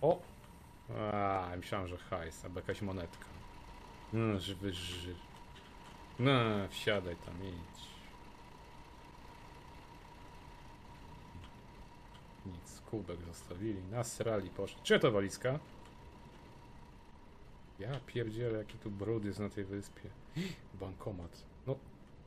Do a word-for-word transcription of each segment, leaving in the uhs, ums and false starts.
O! A, myślałem, że hajs, albo jakaś monetka. No, żywy ży. No, wsiadaj tam, idź. Nic, kubek zostawili, nasrali, poszli. Czy to walizka? Ja pierdzielę, jaki tu brud jest na tej wyspie. Bankomat. No.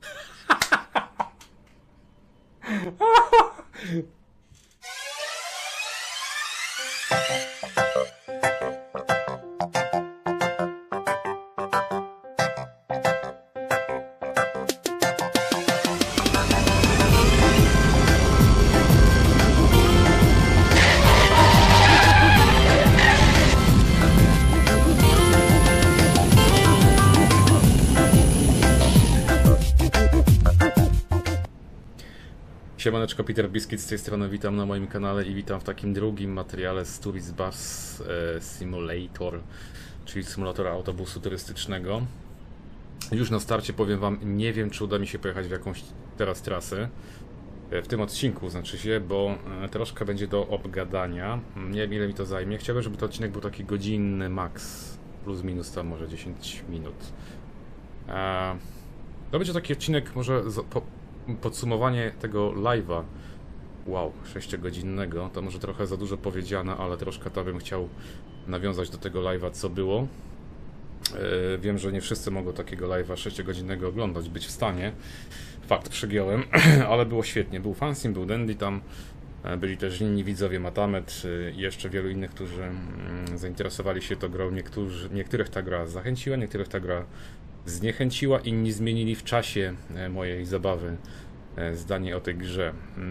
Siemaneczko, Peter Biscuit z tej strony, witam na moim kanale i witam w takim drugim materiale z Tourist Bus Simulator, czyli symulatora autobusu turystycznego. Już na starcie powiem wam, nie wiem, czy uda mi się pojechać w jakąś teraz trasę, w tym odcinku znaczy się, bo troszkę będzie do obgadania, nie wiem ile mi to zajmie. Chciałbym, żeby to odcinek był taki godzinny max, plus minus tam może dziesięć minut. To będzie taki odcinek może po podsumowanie tego live'a, wow, sześciogodzinnego, to może trochę za dużo powiedziane, ale troszkę to bym chciał nawiązać do tego live'a, co było. Yy, wiem, że nie wszyscy mogą takiego live'a sześciogodzinnego oglądać, być w stanie. Fakt, przegiąłem, ale było świetnie. Był Fansim, był Dandy tam, byli też inni widzowie, Matamet i jeszcze wielu innych, którzy mm, zainteresowali się tą grą. Niektórzy, niektórych ta gra zachęciła, niektórych ta gra zniechęciła, inni zmienili w czasie mojej zabawy zdanie o tej grze.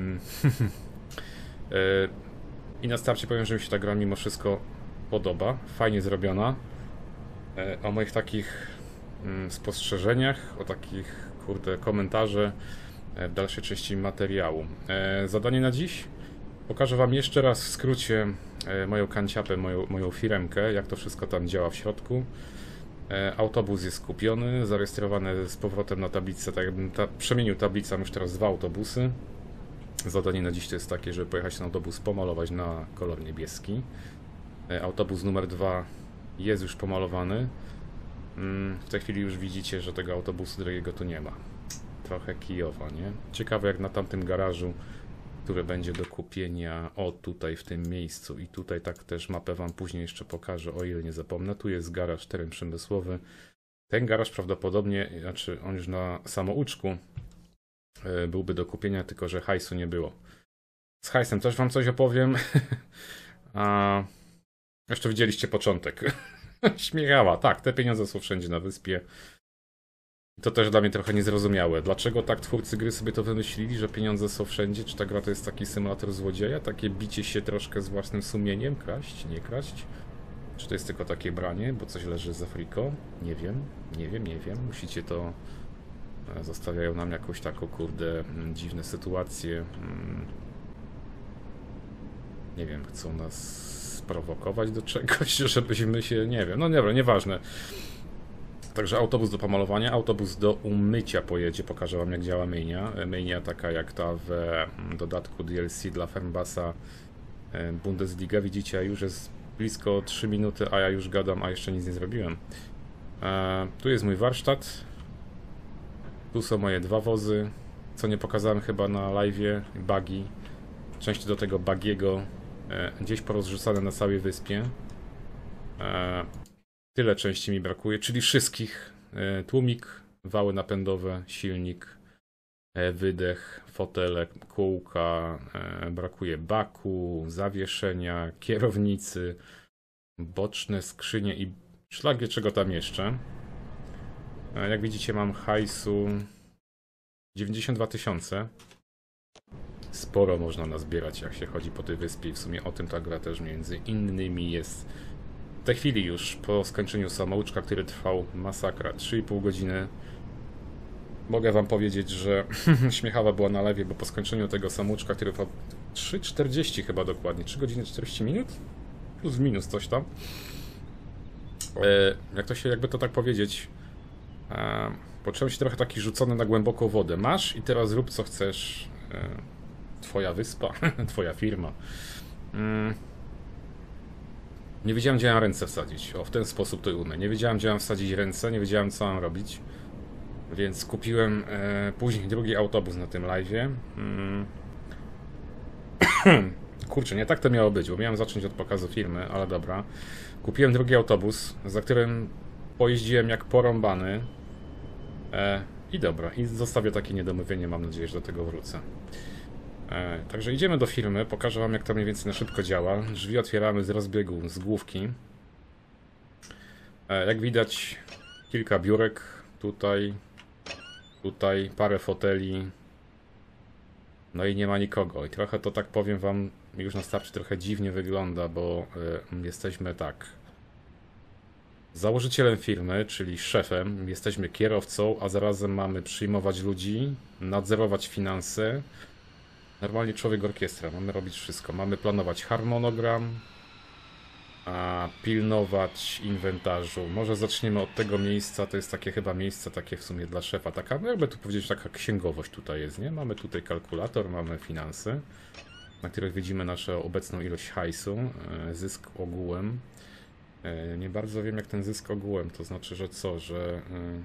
I na starcie powiem, że mi się ta gra mimo wszystko podoba, fajnie zrobiona. O moich takich spostrzeżeniach, o takich kurde komentarze w dalszej części materiału. Zadanie na dziś? Pokażę wam jeszcze raz w skrócie moją kanciapę, moją, moją firemkę, jak to wszystko tam działa w środku. Autobus jest kupiony, zarejestrowany z powrotem na tablicę, tak jakbym ta, przemienił tablicę, mam już teraz dwa autobusy. Zadanie na dziś to jest takie, żeby pojechać ten autobus, pomalować na kolor niebieski. Autobus numer dwa jest już pomalowany. W tej chwili już widzicie, że tego autobusu drugiego tu nie ma. Trochę kijowa, nie? Ciekawe jak na tamtym garażu, które będzie do kupienia, o tutaj w tym miejscu i tutaj tak też mapę wam później jeszcze pokażę, o ile nie zapomnę. Tu jest garaż, teren przemysłowy. Ten garaż prawdopodobnie, znaczy on już na samouczku byłby do kupienia, tylko że hajsu nie było. Z hajsem też wam coś opowiem. A jeszcze widzieliście początek. Śmiechała, tak, te pieniądze są wszędzie na wyspie. To też dla mnie trochę niezrozumiałe. Dlaczego tak twórcy gry sobie to wymyślili, że pieniądze są wszędzie? Czy ta gra to jest taki symulator złodzieja? Takie bicie się troszkę z własnym sumieniem? Kraść, nie kraść? Czy to jest tylko takie branie, bo coś leży za friko? Nie wiem, nie wiem, nie wiem. Musicie to... Zostawiają nam jakąś taką, kurde, dziwne sytuacje. Nie wiem, chcą nas sprowokować do czegoś, żebyśmy się... Nie wiem, no dobra, nieważne. Także autobus do pomalowania, autobus do umycia pojedzie, pokażę wam jak działa myjnia. Myjnia taka jak ta w dodatku D L C dla Fernbusa Bundesliga. Widzicie, już jest blisko trzy minuty, a ja już gadam, a jeszcze nic nie zrobiłem. E, tu jest mój warsztat. Tu są moje dwa wozy, co nie pokazałem chyba na live'ie, buggy. Części do tego buggiego e, gdzieś porozrzucane na całej wyspie. E, Tyle części mi brakuje, czyli wszystkich. Tłumik, wały napędowe, silnik, wydech, fotele, kółka, brakuje baku, zawieszenia, kierownicy, boczne skrzynie i szlak wie czego tam jeszcze. Jak widzicie mam hajsu dziewięćdziesiąt dwa tysiące. Sporo można nazbierać jak się chodzi po tej wyspie i w sumie o tym ta gra też między innymi jest. W tej chwili już po skończeniu samouczka, który trwał masakra trzy i pół godziny, mogę wam powiedzieć, że śmiechawa była na lewie, bo po skończeniu tego samouczka, który trwał trzy czterdzieści chyba dokładnie, trzy godziny czterdzieści minut? Plus minus coś tam. E, jak to się, jakby to tak powiedzieć, e, poczułem się trochę taki rzucony na głęboką wodę. Masz i teraz rób co chcesz. E, twoja wyspa, twoja firma. Mm. Nie wiedziałem, gdzie mam ręce wsadzić. O, w ten sposób to umiem. Nie wiedziałem, gdzie mam wsadzić ręce, nie wiedziałem, co mam robić. Więc kupiłem e, później drugi autobus na tym live'ie. Mm. Kurczę, nie tak to miało być, bo miałem zacząć od pokazu firmy, ale dobra. Kupiłem drugi autobus, za którym pojeździłem jak porąbany. E, I dobra, i zostawię takie niedomówienie, mam nadzieję, że do tego wrócę. E, także idziemy do firmy, pokażę wam, jak to mniej więcej na szybko działa. Drzwi otwieramy z rozbiegu, z główki. E, jak widać, kilka biurek tutaj, tutaj, parę foteli. No i nie ma nikogo. I trochę to, tak powiem wam, już na starcie trochę dziwnie wygląda, bo y, jesteśmy tak założycielem firmy, czyli szefem, jesteśmy kierowcą, a zarazem mamy przyjmować ludzi, nadzorować finanse. Normalnie człowiek orkiestra, mamy robić wszystko. Mamy planować harmonogram, a pilnować inwentarzu. Może zaczniemy od tego miejsca, to jest takie chyba miejsce takie w sumie dla szefa, taka, no jakby tu powiedzieć, taka księgowość tutaj jest, nie? Mamy tutaj kalkulator, mamy finanse, na których widzimy naszą obecną ilość hajsu, zysk ogółem. Nie bardzo wiem, jak ten zysk ogółem, to znaczy, że co, że...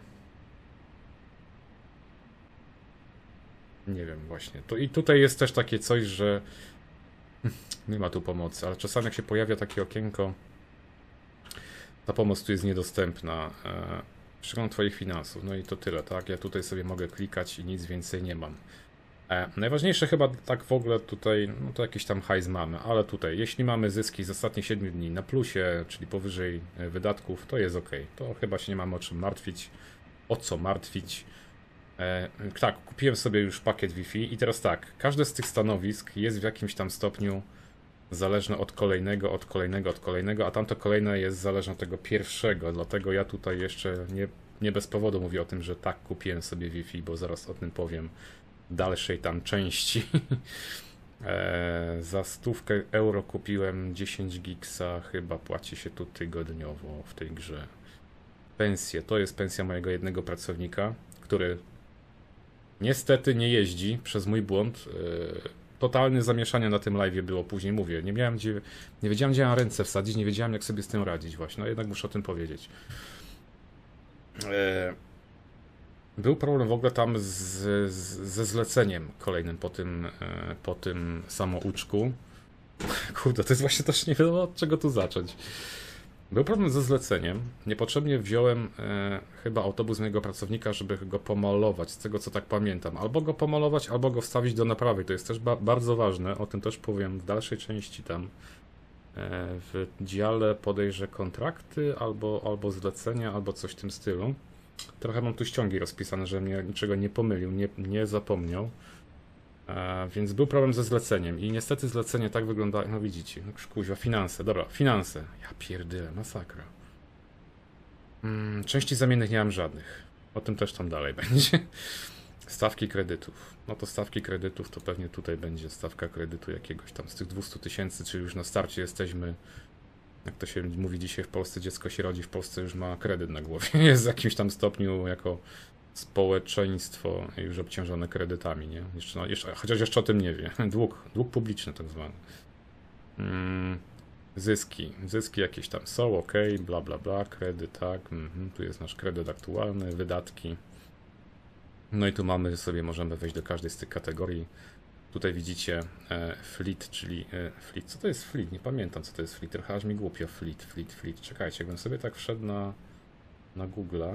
Nie wiem właśnie. To i tutaj jest też takie coś, że nie ma tu pomocy, ale czasami jak się pojawia takie okienko, ta pomoc tu jest niedostępna. Przegląd twoich finansów, no i to tyle, tak? Ja tutaj sobie mogę klikać i nic więcej nie mam. E, najważniejsze chyba tak w ogóle tutaj, no to jakiś tam hajs mamy, ale tutaj, jeśli mamy zyski z ostatnich siedmiu dni na plusie, czyli powyżej wydatków, to jest ok. To chyba się nie mamy o czym martwić. O co martwić? E, tak, kupiłem sobie już pakiet Wi-Fi i teraz tak, każde z tych stanowisk jest w jakimś tam stopniu zależne od kolejnego, od kolejnego, od kolejnego, a tamto kolejne jest zależne od tego pierwszego, dlatego ja tutaj jeszcze nie, nie bez powodu mówię o tym, że tak, kupiłem sobie Wi-Fi, bo zaraz o tym powiem w dalszej tam części. e, za stówkę euro kupiłem dziesięć gigsa, chyba płaci się tu tygodniowo w tej grze. Pensję, to jest pensja mojego jednego pracownika, który niestety nie jeździ przez mój błąd. E, Totalne zamieszanie na tym live'ie było, później mówię, nie miałem gdzie, nie wiedziałem, gdzie mam ręce wsadzić, nie wiedziałem, jak sobie z tym radzić właśnie, no jednak muszę o tym powiedzieć. E, był problem w ogóle tam z, z, ze zleceniem kolejnym po tym, e, po tym samouczku. Kurde, to jest właśnie też nie wiadomo, od czego tu zacząć. Był problem ze zleceniem. Niepotrzebnie wziąłem e, chyba autobus mojego pracownika, żeby go pomalować, z tego co tak pamiętam. Albo go pomalować, albo go wstawić do naprawy. To jest też ba bardzo ważne, o tym też powiem w dalszej części tam. E, w dziale podejrzę kontrakty, albo, albo zlecenia, albo coś w tym stylu. Trochę mam tu ściągi rozpisane, że mnie niczego nie pomylił, nie, nie zapomniał. E, więc był problem ze zleceniem i niestety zlecenie tak wygląda, no widzicie, no kuźwa, finanse, dobra, finanse, ja pierdolę, masakra. Hmm, części zamiennych nie mam żadnych, o tym też tam dalej będzie. Stawki kredytów, no to stawki kredytów to pewnie tutaj będzie stawka kredytu jakiegoś tam z tych dwustu tysięcy, czyli już na starcie jesteśmy, jak to się mówi dzisiaj w Polsce, dziecko się rodzi, w Polsce już ma kredyt na głowie, jest w jakimś tam stopniu jako społeczeństwo już obciążone kredytami, nie? Jeszcze, no, jeszcze, chociaż jeszcze o tym nie wie. Dług, dług publiczny tak zwany. Mm, zyski. Zyski jakieś tam są, ok, bla bla bla, kredyt, tak. Mm-hmm. Tu jest nasz kredyt aktualny, wydatki. No i tu mamy sobie, możemy wejść do każdej z tych kategorii. Tutaj widzicie e, fleet, czyli e, fleet. Co to jest fleet? Nie pamiętam, co to jest fleet. Trochę aż mi głupio. Fleet, fleet, fleet. Czekajcie, jakbym sobie tak wszedł na, na Google'a.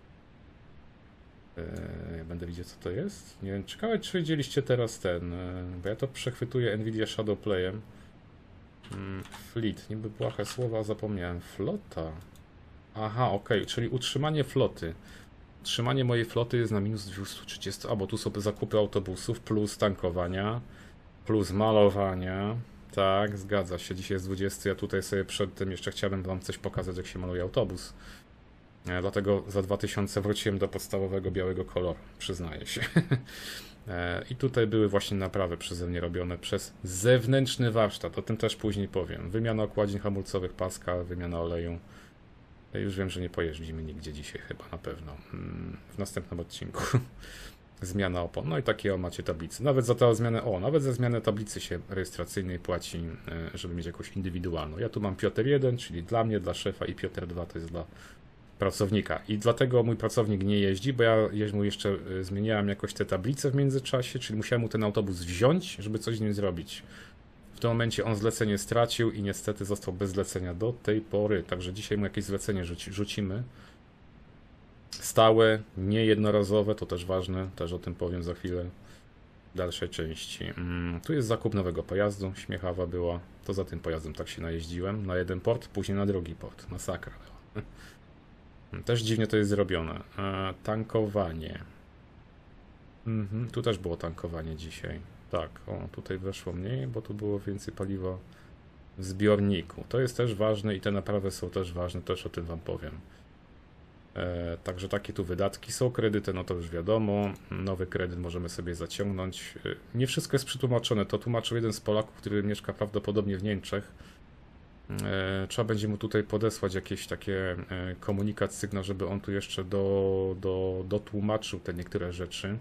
Ja będę widział, co to jest. Nie wiem, ciekawe, czy widzieliście teraz ten, bo ja to przechwytuję Nvidia Shadowplayem. Fleet, niby błahe słowa, zapomniałem. Flota. Aha, ok, czyli utrzymanie floty. Utrzymanie mojej floty jest na minus dwieście trzydzieści, a bo tu są zakupy autobusów, plus tankowania, plus malowania. Tak, zgadza się, dzisiaj jest dwudziesty, ja tutaj sobie przed tym jeszcze chciałem wam coś pokazać, jak się maluje autobus. Dlatego za dwa tysiące wróciłem do podstawowego białego koloru, przyznaję się. I tutaj były właśnie naprawy przeze mnie robione przez zewnętrzny warsztat, o tym też później powiem. Wymiana okładzin hamulcowych, paska, wymiana oleju. Już wiem, że nie pojeździmy nigdzie dzisiaj chyba, na pewno. W następnym odcinku. zmiana opon. No i takie o macie tablicy. Nawet za tę zmianę, o, nawet za zmianę tablicy się rejestracyjnej płaci, żeby mieć jakąś indywidualną. Ja tu mam Piotr jeden, czyli dla mnie, dla szefa, i Piotr dwa to jest dla pracownika. I dlatego mój pracownik nie jeździ, bo ja mu jeszcze zmieniałem jakoś te tablice w międzyczasie, czyli musiałem mu ten autobus wziąć, żeby coś z nim zrobić. W tym momencie on zlecenie stracił i niestety został bez zlecenia do tej pory. Także dzisiaj mu jakieś zlecenie rzuci, rzucimy. Stałe, nie jednorazowe, to też ważne, też o tym powiem za chwilę w dalszej części. Mm, tu jest zakup nowego pojazdu, śmiechawa była. To za tym pojazdem tak się najeździłem. Na jeden port, później na drugi port. Masakra była. Też dziwnie to jest zrobione. E, tankowanie. Mhm, tu też było tankowanie dzisiaj. Tak, o, tutaj weszło mniej, bo tu było więcej paliwa w zbiorniku. To jest też ważne i te naprawy są też ważne, też o tym wam powiem. E, także takie tu wydatki są. Kredyty, no to już wiadomo. Nowy kredyt możemy sobie zaciągnąć. E, nie wszystko jest przetłumaczone. To tłumaczył jeden z Polaków, który mieszka prawdopodobnie w Niemczech. E, trzeba będzie mu tutaj podesłać jakieś takie e, komunikat, sygnał, żeby on tu jeszcze do, do, dotłumaczył te niektóre rzeczy.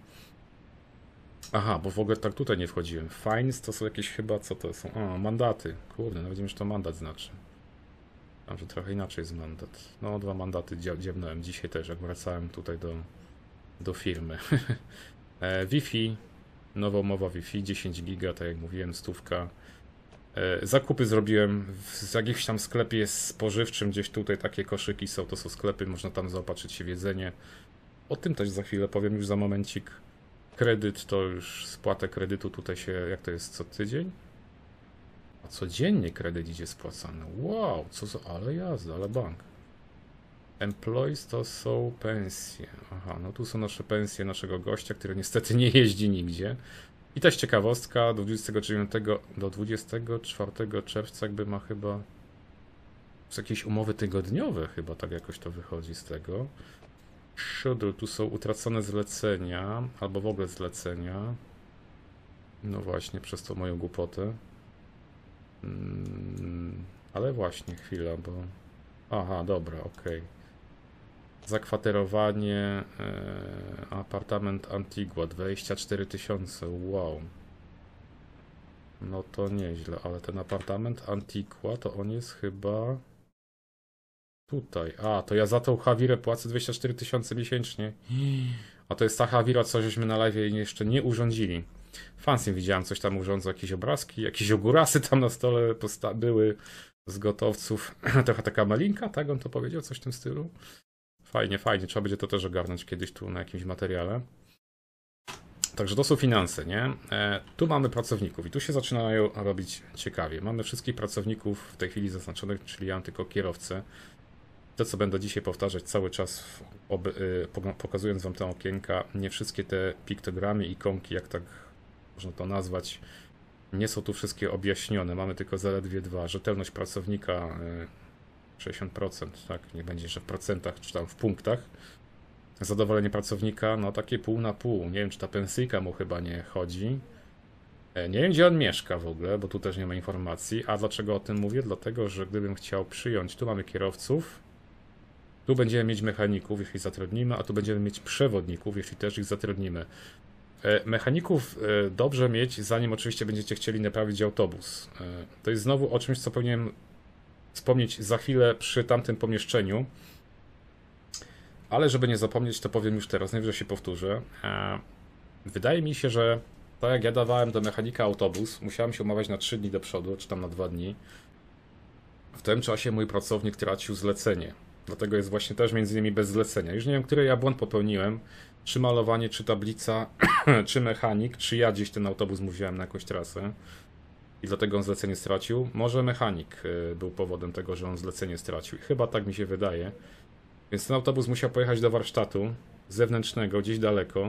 Aha, bo w ogóle tak tutaj nie wchodziłem. Fines to są jakieś chyba, co to są? A, mandaty. Kurde, nawet nie wiem, że to mandat znaczy. Tam, że trochę inaczej jest mandat. No, dwa mandaty dziabnąłem dzisiaj też, jak wracałem tutaj do, do firmy. e, Wi-Fi, nowa umowa Wi-Fi, dziesięć giga, tak jak mówiłem, stówka. E, zakupy zrobiłem w jakimś tam sklepie spożywczym, gdzieś tutaj takie koszyki są, to są sklepy, można tam zaopatrzyć się w jedzenie. O tym też za chwilę powiem, już za momencik. Kredyt to już spłatę kredytu tutaj się, jak to jest, co tydzień? A codziennie kredyt idzie spłacany. Wow, co za, ale jazda, ale bank. Employees to są pensje. Aha, no tu są nasze pensje naszego gościa, który niestety nie jeździ nigdzie. I też ciekawostka, do dwudziestego dziewiątego do dwudziestego czwartego czerwca jakby ma chyba z jakieś umowy tygodniowe chyba, tak jakoś to wychodzi z tego. Schedule, tu są utracone zlecenia, albo w ogóle zlecenia. No właśnie, przez tą moją głupotę. Hmm, ale właśnie, chwila, bo... Aha, dobra, okej. Okay. Zakwaterowanie, e, apartament Antigua, dwadzieścia cztery tysiące, wow. No to nieźle, ale ten apartament Antigua to on jest chyba... Tutaj, a to ja za tą Hawirę płacę dwadzieścia cztery tysiące miesięcznie. A to jest ta Hawira, co żeśmy na live jeszcze nie urządzili. Fancy widziałem, coś tam urządzał, jakieś obrazki, jakieś ogórasy tam na stole były z gotowców. Trochę taka malinka, tak? On to powiedział, coś w tym stylu. Fajnie, fajnie, trzeba będzie to też ogarnąć kiedyś tu na jakimś materiale. Także to są finanse, nie? E, tu mamy pracowników i tu się zaczynają robić ciekawie. Mamy wszystkich pracowników w tej chwili zaznaczonych, czyli ja mam tylko kierowcę. To, co będę dzisiaj powtarzać cały czas, oby, y, pokazując wam te okienka, nie wszystkie te piktogramy, ikonki, jak tak można to nazwać, nie są tu wszystkie objaśnione. Mamy tylko zaledwie dwa. Rzetelność pracownika y, sześćdziesiąt procent, tak, nie będzie, że w procentach, czy tam w punktach. Zadowolenie pracownika, no takie pół na pół. Nie wiem, czy ta pensyjka mu chyba nie chodzi. Nie wiem, gdzie on mieszka w ogóle, bo tu też nie ma informacji. A dlaczego o tym mówię? Dlatego, że gdybym chciał przyjąć, tu mamy kierowców, tu będziemy mieć mechaników, jeśli zatrudnimy, a tu będziemy mieć przewodników, jeśli też ich zatrudnimy. Mechaników dobrze mieć, zanim oczywiście będziecie chcieli naprawić autobus. To jest znowu o czymś, co powinienem wspomnieć za chwilę przy tamtym pomieszczeniu. Ale żeby nie zapomnieć, to powiem już teraz, najwyżej się powtórzę. Wydaje mi się, że tak jak ja dawałem do mechanika autobus, musiałem się umawiać na trzy dni do przodu, czy tam na dwa dni. W tym czasie mój pracownik tracił zlecenie. Dlatego jest właśnie też między innymi bez zlecenia. Już nie wiem, który ja błąd popełniłem. Czy malowanie, czy tablica, czy mechanik, czy ja gdzieś ten autobus mówiłem na jakąś trasę. I dlatego on zlecenie stracił. Może mechanik był powodem tego, że on zlecenie stracił. Chyba tak mi się wydaje. Więc ten autobus musiał pojechać do warsztatu zewnętrznego, gdzieś daleko.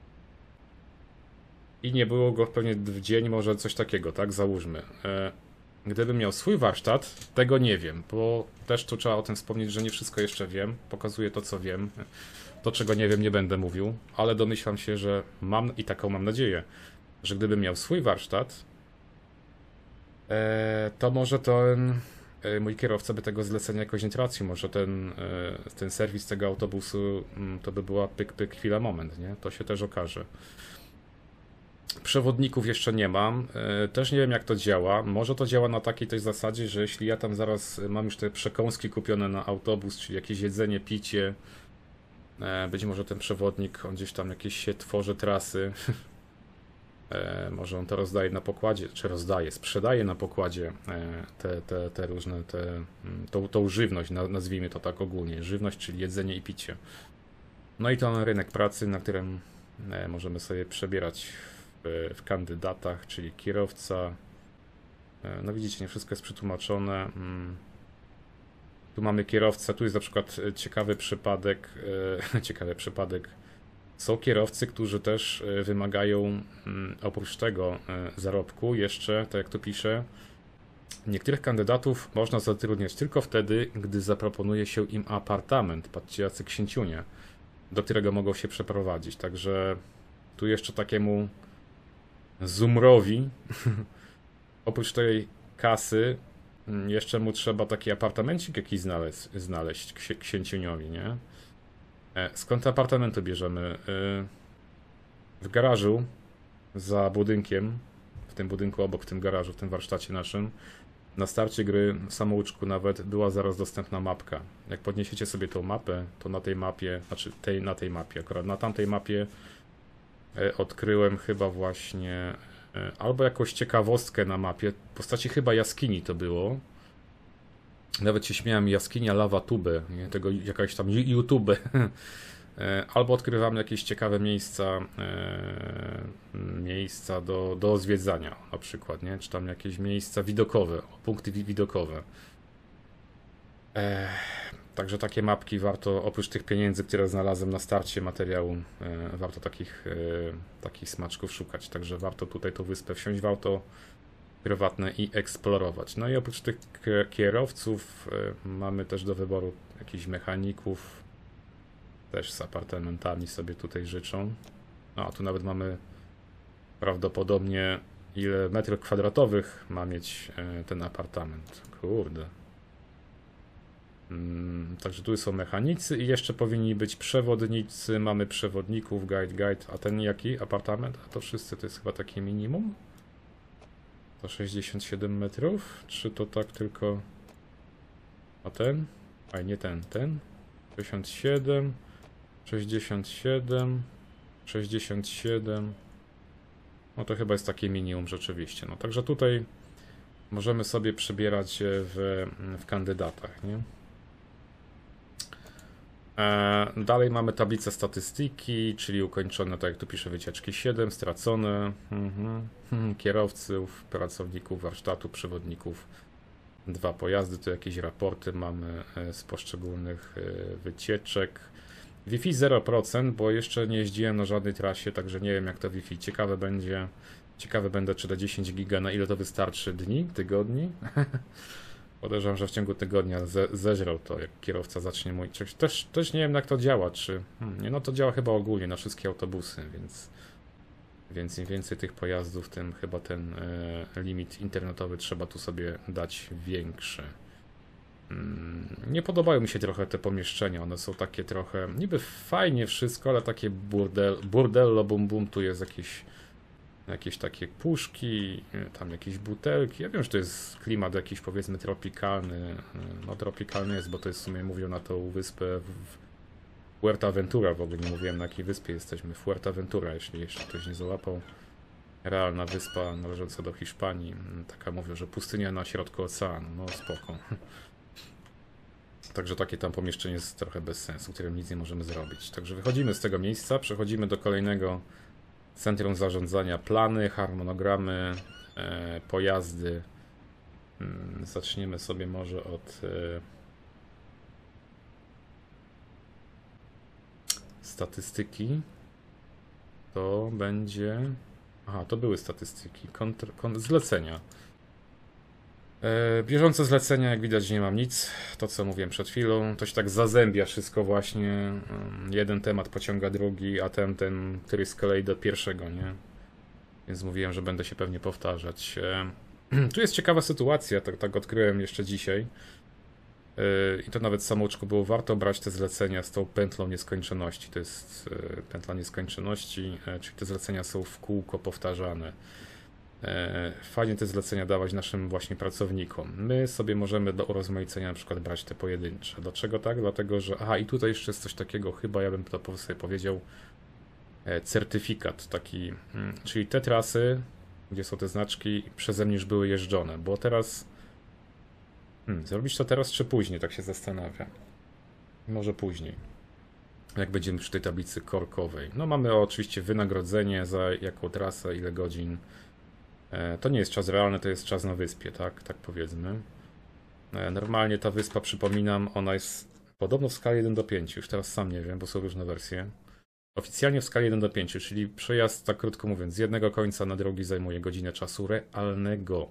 I nie było go pewnie w dzień, może coś takiego, tak? Załóżmy. Gdybym miał swój warsztat, tego nie wiem, bo też tu trzeba o tym wspomnieć, że nie wszystko jeszcze wiem. Pokazuję to, co wiem. To, czego nie wiem, nie będę mówił, ale domyślam się, że mam i taką mam nadzieję, że gdybym miał swój warsztat, to może ten e, mój kierowca by tego zlecenia jakoś nie tracił. Może ten, e, ten serwis tego autobusu mm, to by była pyk, pyk, chwila, moment, nie? To się też okaże. Przewodników jeszcze nie mam. E, Też nie wiem, jak to działa. Może to działa na takiej też zasadzie, że jeśli ja tam zaraz mam już te przekąski kupione na autobus, czyli jakieś jedzenie, picie, e, być może ten przewodnik, on gdzieś tam jakieś się tworzy trasy. E, Może on to rozdaje na pokładzie, czy rozdaje, sprzedaje na pokładzie e, te, te, te różne, te, mm, tą, tą żywność, na- nazwijmy to tak ogólnie. Żywność, czyli jedzenie i picie. No i to mamy rynek pracy, na którym e, możemy sobie przebierać w, w kandydatach, czyli kierowca. E, No widzicie, nie wszystko jest przetłumaczone. Mm, Tu mamy kierowcę, tu jest na przykład e, ciekawy przypadek, e, ciekawy przypadek. Są kierowcy, którzy też e, wymagają mm, oprócz tego e, zarobku jeszcze, tak jak tu pisze, niektórych kandydatów można zatrudniać tylko wtedy, gdy zaproponuje się im apartament, patrzcie jacy księciunie, do którego mogą się przeprowadzić. Także tu jeszcze takiemu zoomrowi oprócz tej kasy mm, jeszcze mu trzeba taki apartamencik jakiś znaleźć, znaleźć księ- księciuniowi, nie? E, Skąd te apartamenty bierzemy? E, W garażu za budynkiem, w tym budynku obok, w tym garażu, w tym warsztacie naszym, na starcie gry, w samouczku nawet, była zaraz dostępna mapka. Jak podniesiecie sobie tą mapę, to na tej mapie, znaczy tej, na tej mapie, akurat na tamtej mapie e, odkryłem chyba właśnie e, albo jakąś ciekawostkę na mapie, w postaci chyba jaskini to było. Nawet się śmiałem, jaskinia Lava Tube, nie? Tego jakaś tam YouTube. E, Albo odkrywamy jakieś ciekawe miejsca, e, miejsca do, do zwiedzania na przykład, nie? Czy tam jakieś miejsca widokowe, punkty wi- widokowe. E, Także takie mapki warto, oprócz tych pieniędzy, które znalazłem na starcie materiału, e, warto takich, e, takich smaczków szukać. Także warto tutaj tą wyspę wsiąść w auto prywatne i eksplorować. No i oprócz tych k- kierowców e, mamy też do wyboru jakichś mechaników, też z apartamentami sobie tutaj życzą. A tu nawet mamy prawdopodobnie ile metrów kwadratowych ma mieć e, ten apartament. Kurde. Mm, Także tu są mechanicy i jeszcze powinni być przewodnicy. Mamy przewodników, guide, guide. A ten jaki apartament? A to wszyscy to jest chyba takie minimum? To sześćdziesiąt siedem metrów? Czy to tak tylko... A ten? A nie ten, ten? sześćdziesiąt siedem, sześćdziesiąt siedem, sześćdziesiąt siedem. No to chyba jest takie minimum rzeczywiście. No także tutaj możemy sobie przebierać w, w kandydatach, nie? E, Dalej mamy tablicę statystyki, czyli ukończone, tak jak tu pisze, wycieczki siedem, stracone, mhm. mhm, kierowców, pracowników warsztatu, przewodników, dwa pojazdy, tu jakieś raporty mamy e, z poszczególnych e, wycieczek. Wi-Fi zero procent, bo jeszcze nie jeździłem na żadnej trasie, także nie wiem jak to Wi-Fi. Ciekawe będzie, ciekawe będę, czy da dziesięć giga, na ile to wystarczy dni, tygodni. Podejrzewam, że w ciągu tygodnia ze, zeżrał to, jak kierowca zacznie mówić coś. Też, też nie wiem jak to działa, czy... Hmm, nie, no to działa chyba ogólnie na wszystkie autobusy, więc... Więc im więcej tych pojazdów, tym chyba ten e, limit internetowy trzeba tu sobie dać większy. Mm, Nie podobają mi się trochę te pomieszczenia, one są takie trochę, niby fajnie wszystko, ale takie burdel, burdello bum bum, tu jest jakieś, jakieś takie puszki, tam jakieś butelki. Ja wiem, że to jest klimat jakiś powiedzmy tropikalny, no tropikalny jest, bo to jest w sumie mówią na tą wyspę w Fuerteventura, w ogóle nie mówiłem na jakiej wyspie jesteśmy, Fuerteventura, jeśli jeszcze ktoś nie załapał. Realna wyspa należąca do Hiszpanii, taka mówią, że pustynia na środku oceanu, no spoko. Także takie tam pomieszczenie jest trochę bez sensu, którym nic nie możemy zrobić. Także wychodzimy z tego miejsca, przechodzimy do kolejnego centrum zarządzania. Plany, harmonogramy, e, pojazdy. Hmm, Zaczniemy sobie może od e, statystyki. To będzie... Aha, to były statystyki. Kontr... Kon... Zlecenia. E, Bieżące zlecenia, jak widać, nie mam nic. To, co mówiłem przed chwilą, to się tak zazębia wszystko właśnie. Mm, Jeden temat pociąga drugi, a ten, ten, który z kolei do pierwszego, nie? Więc mówiłem, że będę się pewnie powtarzać. E, Tu jest ciekawa sytuacja, tak, tak odkryłem jeszcze dzisiaj. Yy, I to nawet samouczku było warto brać te zlecenia z tą pętlą nieskończoności. To jest yy, pętla nieskończoności, yy, czyli te zlecenia są w kółko powtarzane. Yy, Fajnie te zlecenia dawać naszym właśnie pracownikom. My sobie możemy do urozmaicenia na przykład brać te pojedyncze. Dlaczego tak? Dlatego, że... Aha, i tutaj jeszcze jest coś takiego, chyba ja bym to sobie powiedział, yy, certyfikat taki, yy, czyli te trasy, gdzie są te znaczki, przeze mnie już były jeżdżone, bo teraz... Hmm, zrobić to teraz czy później, tak się zastanawia. Może później. Jak będziemy przy tej tablicy korkowej. No mamy oczywiście wynagrodzenie za jaką trasę, ile godzin. E, to nie jest czas realny, to jest czas na wyspie, tak? Tak powiedzmy. E, normalnie ta wyspa, przypominam, ona jest podobno w skali jeden do pięciu. Już teraz sam nie wiem, bo są różne wersje. Oficjalnie w skali jeden do pięciu, czyli przejazd, tak krótko mówiąc, z jednego końca na drugi zajmuje godzinę czasu realnego.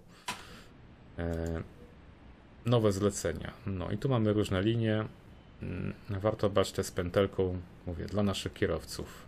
E, Nowe zlecenia. No i tu mamy różne linie. Warto brać te z pętelką, mówię, dla naszych kierowców.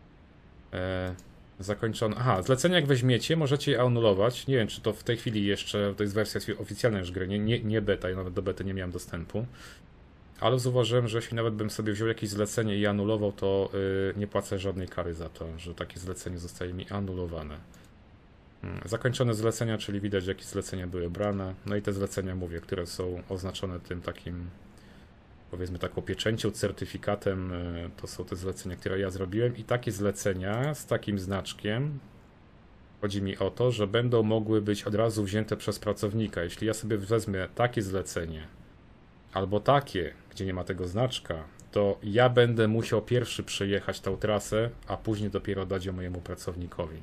E, zakończone. Aha, zlecenia jak weźmiecie, możecie je anulować. Nie wiem, czy to w tej chwili jeszcze, to jest wersja oficjalna już gry, nie, nie, nie beta, ja nawet do bety nie miałem dostępu. Ale zauważyłem, że jeśli nawet bym sobie wziął jakieś zlecenie i je anulował, to yy, nie płacę żadnej kary za to, że takie zlecenie zostaje mi anulowane. Zakończone zlecenia, czyli widać, jakie zlecenia były brane. No i te zlecenia, mówię, które są oznaczone tym takim, powiedzmy, taką pieczęcią, certyfikatem, to są te zlecenia, które ja zrobiłem. I takie zlecenia z takim znaczkiem, chodzi mi o to, że będą mogły być od razu wzięte przez pracownika. Jeśli ja sobie wezmę takie zlecenie, albo takie, gdzie nie ma tego znaczka, to ja będę musiał pierwszy przejechać tą trasę, a później dopiero dać ją mojemu pracownikowi.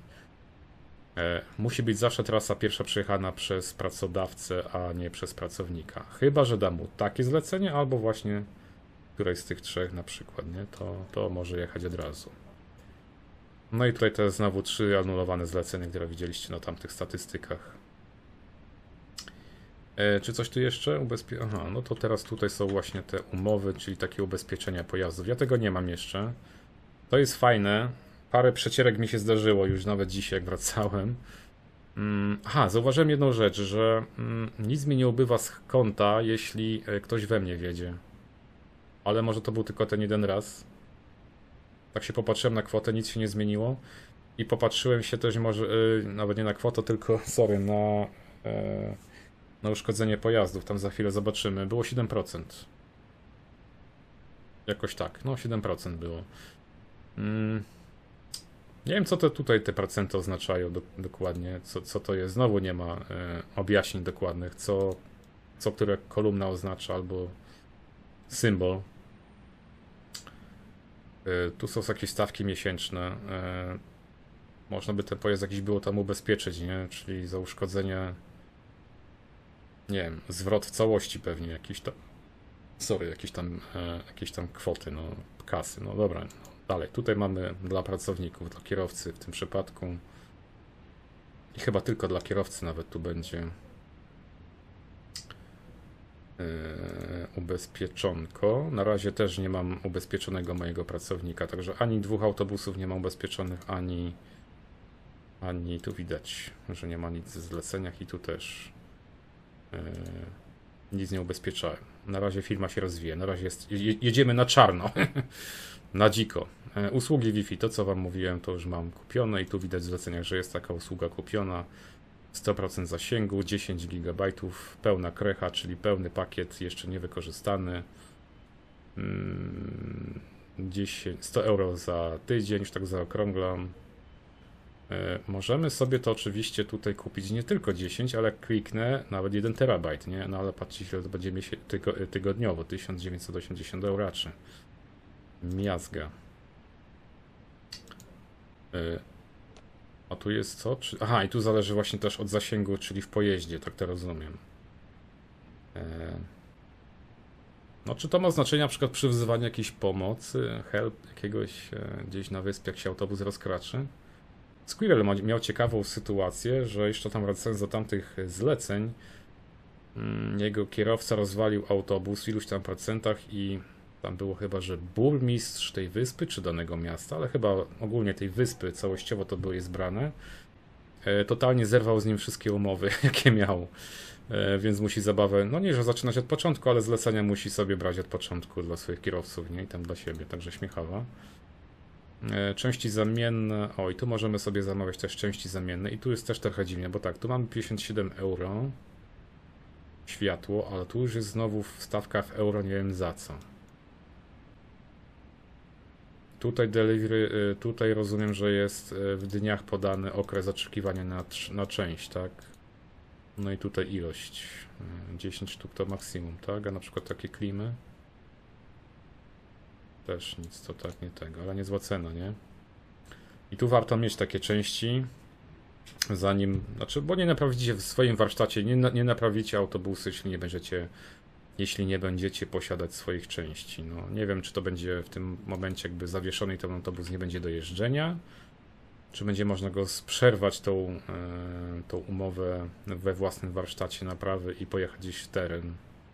Musi być zawsze trasa pierwsza przejechana przez pracodawcę, a nie przez pracownika. Chyba że dam mu takie zlecenie, albo właśnie któreś z tych trzech na przykład, nie? To, to może jechać od razu. No i tutaj te znowu trzy anulowane zlecenia, które widzieliście na tamtych statystykach. E, czy coś tu jeszcze? Ubezpie... Aha, no to teraz tutaj są właśnie te umowy, czyli takie ubezpieczenia pojazdów. Ja tego nie mam jeszcze. To jest fajne. Parę przecierek mi się zdarzyło już nawet dzisiaj, jak wracałem. Aha, zauważyłem jedną rzecz, że nic mi nie ubywa z konta, jeśli ktoś we mnie wiedzie. Ale może to był tylko ten jeden raz. Tak się popatrzyłem na kwotę, nic się nie zmieniło. I popatrzyłem się też może, nawet nie na kwotę, tylko, sorry, na, na uszkodzenie pojazdów. Tam za chwilę zobaczymy. Było siedem procent. Jakoś tak, no siedem procent było. Hmm. Nie wiem, co to tutaj te procenty oznaczają do, dokładnie, co, co to jest. Znowu nie ma y, objaśnień dokładnych, co, co która kolumna oznacza, albo symbol. Y, tu są jakieś stawki miesięczne. Y, można by ten pojazd jakiś było tam ubezpieczyć, nie? Czyli za uszkodzenie, nie wiem, zwrot w całości pewnie jakiś tam, sorry, jakieś tam, y, jakieś tam kwoty, no, kasy, no dobra. No. Dalej, tutaj mamy dla pracowników, dla kierowcy w tym przypadku. I chyba tylko dla kierowcy nawet tu będzie yy, ubezpieczonko. Na razie też nie mam ubezpieczonego mojego pracownika, także ani dwóch autobusów nie mam ubezpieczonych, ani, ani tu widać, że nie ma nic w zleceniach i tu też yy, nic nie ubezpieczałem. Na razie firma się rozwija, na razie jest, jedziemy na czarno. Na dziko. Usługi Wi-Fi, to co wam mówiłem, to już mam kupione i tu widać w zleceniach, że jest taka usługa kupiona. sto procent zasięgu, dziesięć gigabajtów, pełna krecha, czyli pełny pakiet jeszcze niewykorzystany. dziesięć, sto euro za tydzień, już tak zaokrąglam. Możemy sobie to oczywiście tutaj kupić nie tylko dziesięć, ale jak kliknę nawet jeden terabajt, nie? No ale patrzcie, ile to będzie tygo, tygodniowo, tysiąc dziewięćset osiemdziesiąt euraczy. Miazga. A tu jest co? Aha, i tu zależy właśnie też od zasięgu, czyli w pojeździe, tak to rozumiem. No, czy to ma znaczenie na przykład przy wzywaniu jakiejś pomocy, help jakiegoś gdzieś na wyspie, jak się autobus rozkraczy? Squirrel miał ciekawą sytuację, że jeszcze tam wracając do tamtych zleceń, jego kierowca rozwalił autobus w iluś tam procentach i tam było chyba, że burmistrz tej wyspy, czy danego miasta, ale chyba ogólnie tej wyspy całościowo to było jest brane, totalnie zerwał z nim wszystkie umowy, jakie miał. Więc musi zabawę, no nie, że zaczynać od początku, ale zlecenia musi sobie brać od początku dla swoich kierowców, nie? I tam dla siebie, także śmiechawa. Części zamienne, oj, tu możemy sobie zamawiać też części zamienne i tu jest też trochę dziwnie, bo tak, tu mamy pięćdziesiąt siedem euro. Światło, ale tu już jest znowu wstawka w euro, nie wiem za co. Tutaj delivery, tutaj rozumiem, że jest w dniach podany okres oczekiwania na, na część, tak? No i tutaj ilość. dziesięć sztuk to maksimum, tak? A na przykład takie klimy. Też nic, to tak nie tego, ale niezła cena, nie? I tu warto mieć takie części, zanim, znaczy, bo nie naprawicie w swoim warsztacie, nie, nie naprawicie autobusu, jeśli nie będziecie, jeśli nie będziecie posiadać swoich części. No, nie wiem, czy to będzie w tym momencie jakby zawieszony i ten autobus nie będzie do jeżdżenia, czy będzie można go przerwać tą, e, tą umowę we własnym warsztacie naprawy i pojechać gdzieś w teren.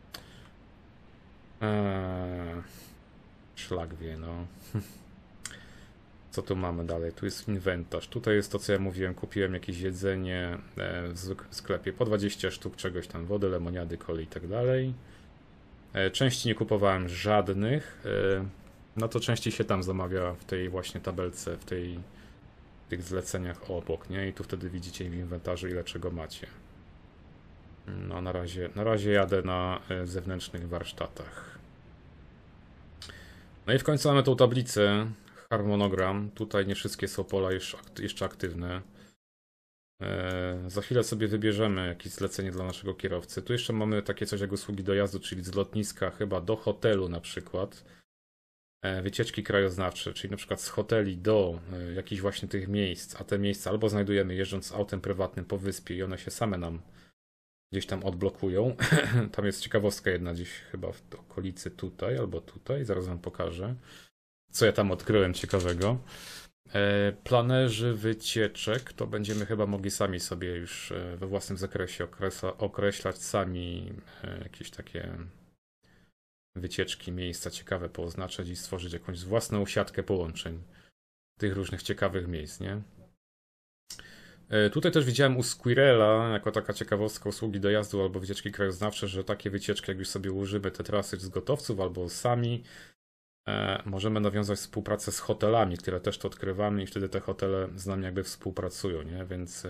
Eee, szlak wie, no. Co tu mamy dalej? Tu jest inwentarz. Tutaj jest to, co ja mówiłem. Kupiłem jakieś jedzenie w sklepie po dwadzieścia sztuk czegoś tam, wody, lemoniady, coli i tak dalej. Części nie kupowałem żadnych. No to częściej się tam zamawia w tej właśnie tabelce, w tej w tych zleceniach obok, nie? I tu wtedy widzicie w inwentarzu, ile czego macie. No na razie, na razie jadę na zewnętrznych warsztatach. No i w końcu mamy tą tablicę. Harmonogram. Tutaj nie wszystkie są pola jeszcze aktywne. Eee, za chwilę sobie wybierzemy jakieś zlecenie dla naszego kierowcy. Tu jeszcze mamy takie coś jak usługi dojazdu, czyli z lotniska chyba do hotelu na przykład. Eee, wycieczki krajoznawcze, czyli na przykład z hoteli do e, jakichś właśnie tych miejsc, a te miejsca albo znajdujemy jeżdżąc autem prywatnym po wyspie i one się same nam gdzieś tam odblokują. Tam jest ciekawostka jedna gdzieś chyba w okolicy tutaj albo tutaj, zaraz wam pokażę. Co ja tam odkryłem ciekawego. E, planerzy wycieczek to będziemy chyba mogli sami sobie już we własnym zakresie określa, określać sami e, jakieś takie wycieczki, miejsca ciekawe pooznaczać i stworzyć jakąś własną siatkę połączeń tych różnych ciekawych miejsc, nie? E, tutaj też widziałem u Squirrela, jako taka ciekawostka usługi dojazdu albo wycieczki krajoznawcze, że takie wycieczki, jak już sobie użymy te trasy z gotowców albo sami, możemy nawiązać współpracę z hotelami, które też to odkrywamy i wtedy te hotele z nami jakby współpracują, nie? Więc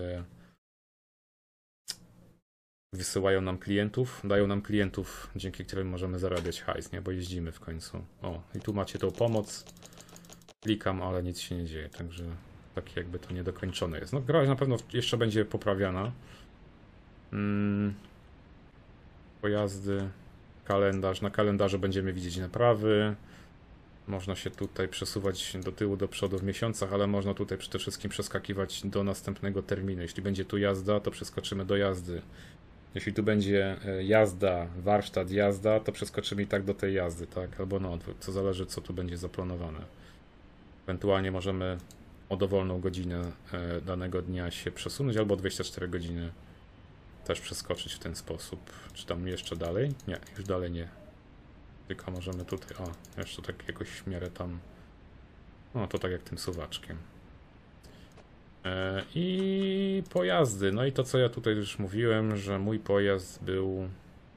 wysyłają nam klientów, dają nam klientów, dzięki którym możemy zarabiać hajs, nie? Bo jeździmy w końcu. O, i tu macie tą pomoc. Klikam, ale nic się nie dzieje, także tak jakby to niedokończone jest. No gra na pewno jeszcze będzie poprawiana. Hmm. Pojazdy, kalendarz. Na kalendarzu będziemy widzieć naprawy. Można się tutaj przesuwać do tyłu, do przodu w miesiącach, ale można tutaj przede wszystkim przeskakiwać do następnego terminu. Jeśli będzie tu jazda, to przeskoczymy do jazdy. Jeśli tu będzie jazda, warsztat, jazda, to przeskoczymy i tak do tej jazdy, tak? Albo na odwrót, co zależy, co tu będzie zaplanowane. Ewentualnie możemy o dowolną godzinę danego dnia się przesunąć, albo dwadzieścia cztery godziny też przeskoczyć w ten sposób. Czy tam jeszcze dalej? Nie, już dalej nie. Tylko możemy tutaj, o, jeszcze tak jakoś w miarę tam, no to tak jak tym suwaczkiem. E, I pojazdy, no i to co ja tutaj już mówiłem, że mój pojazd był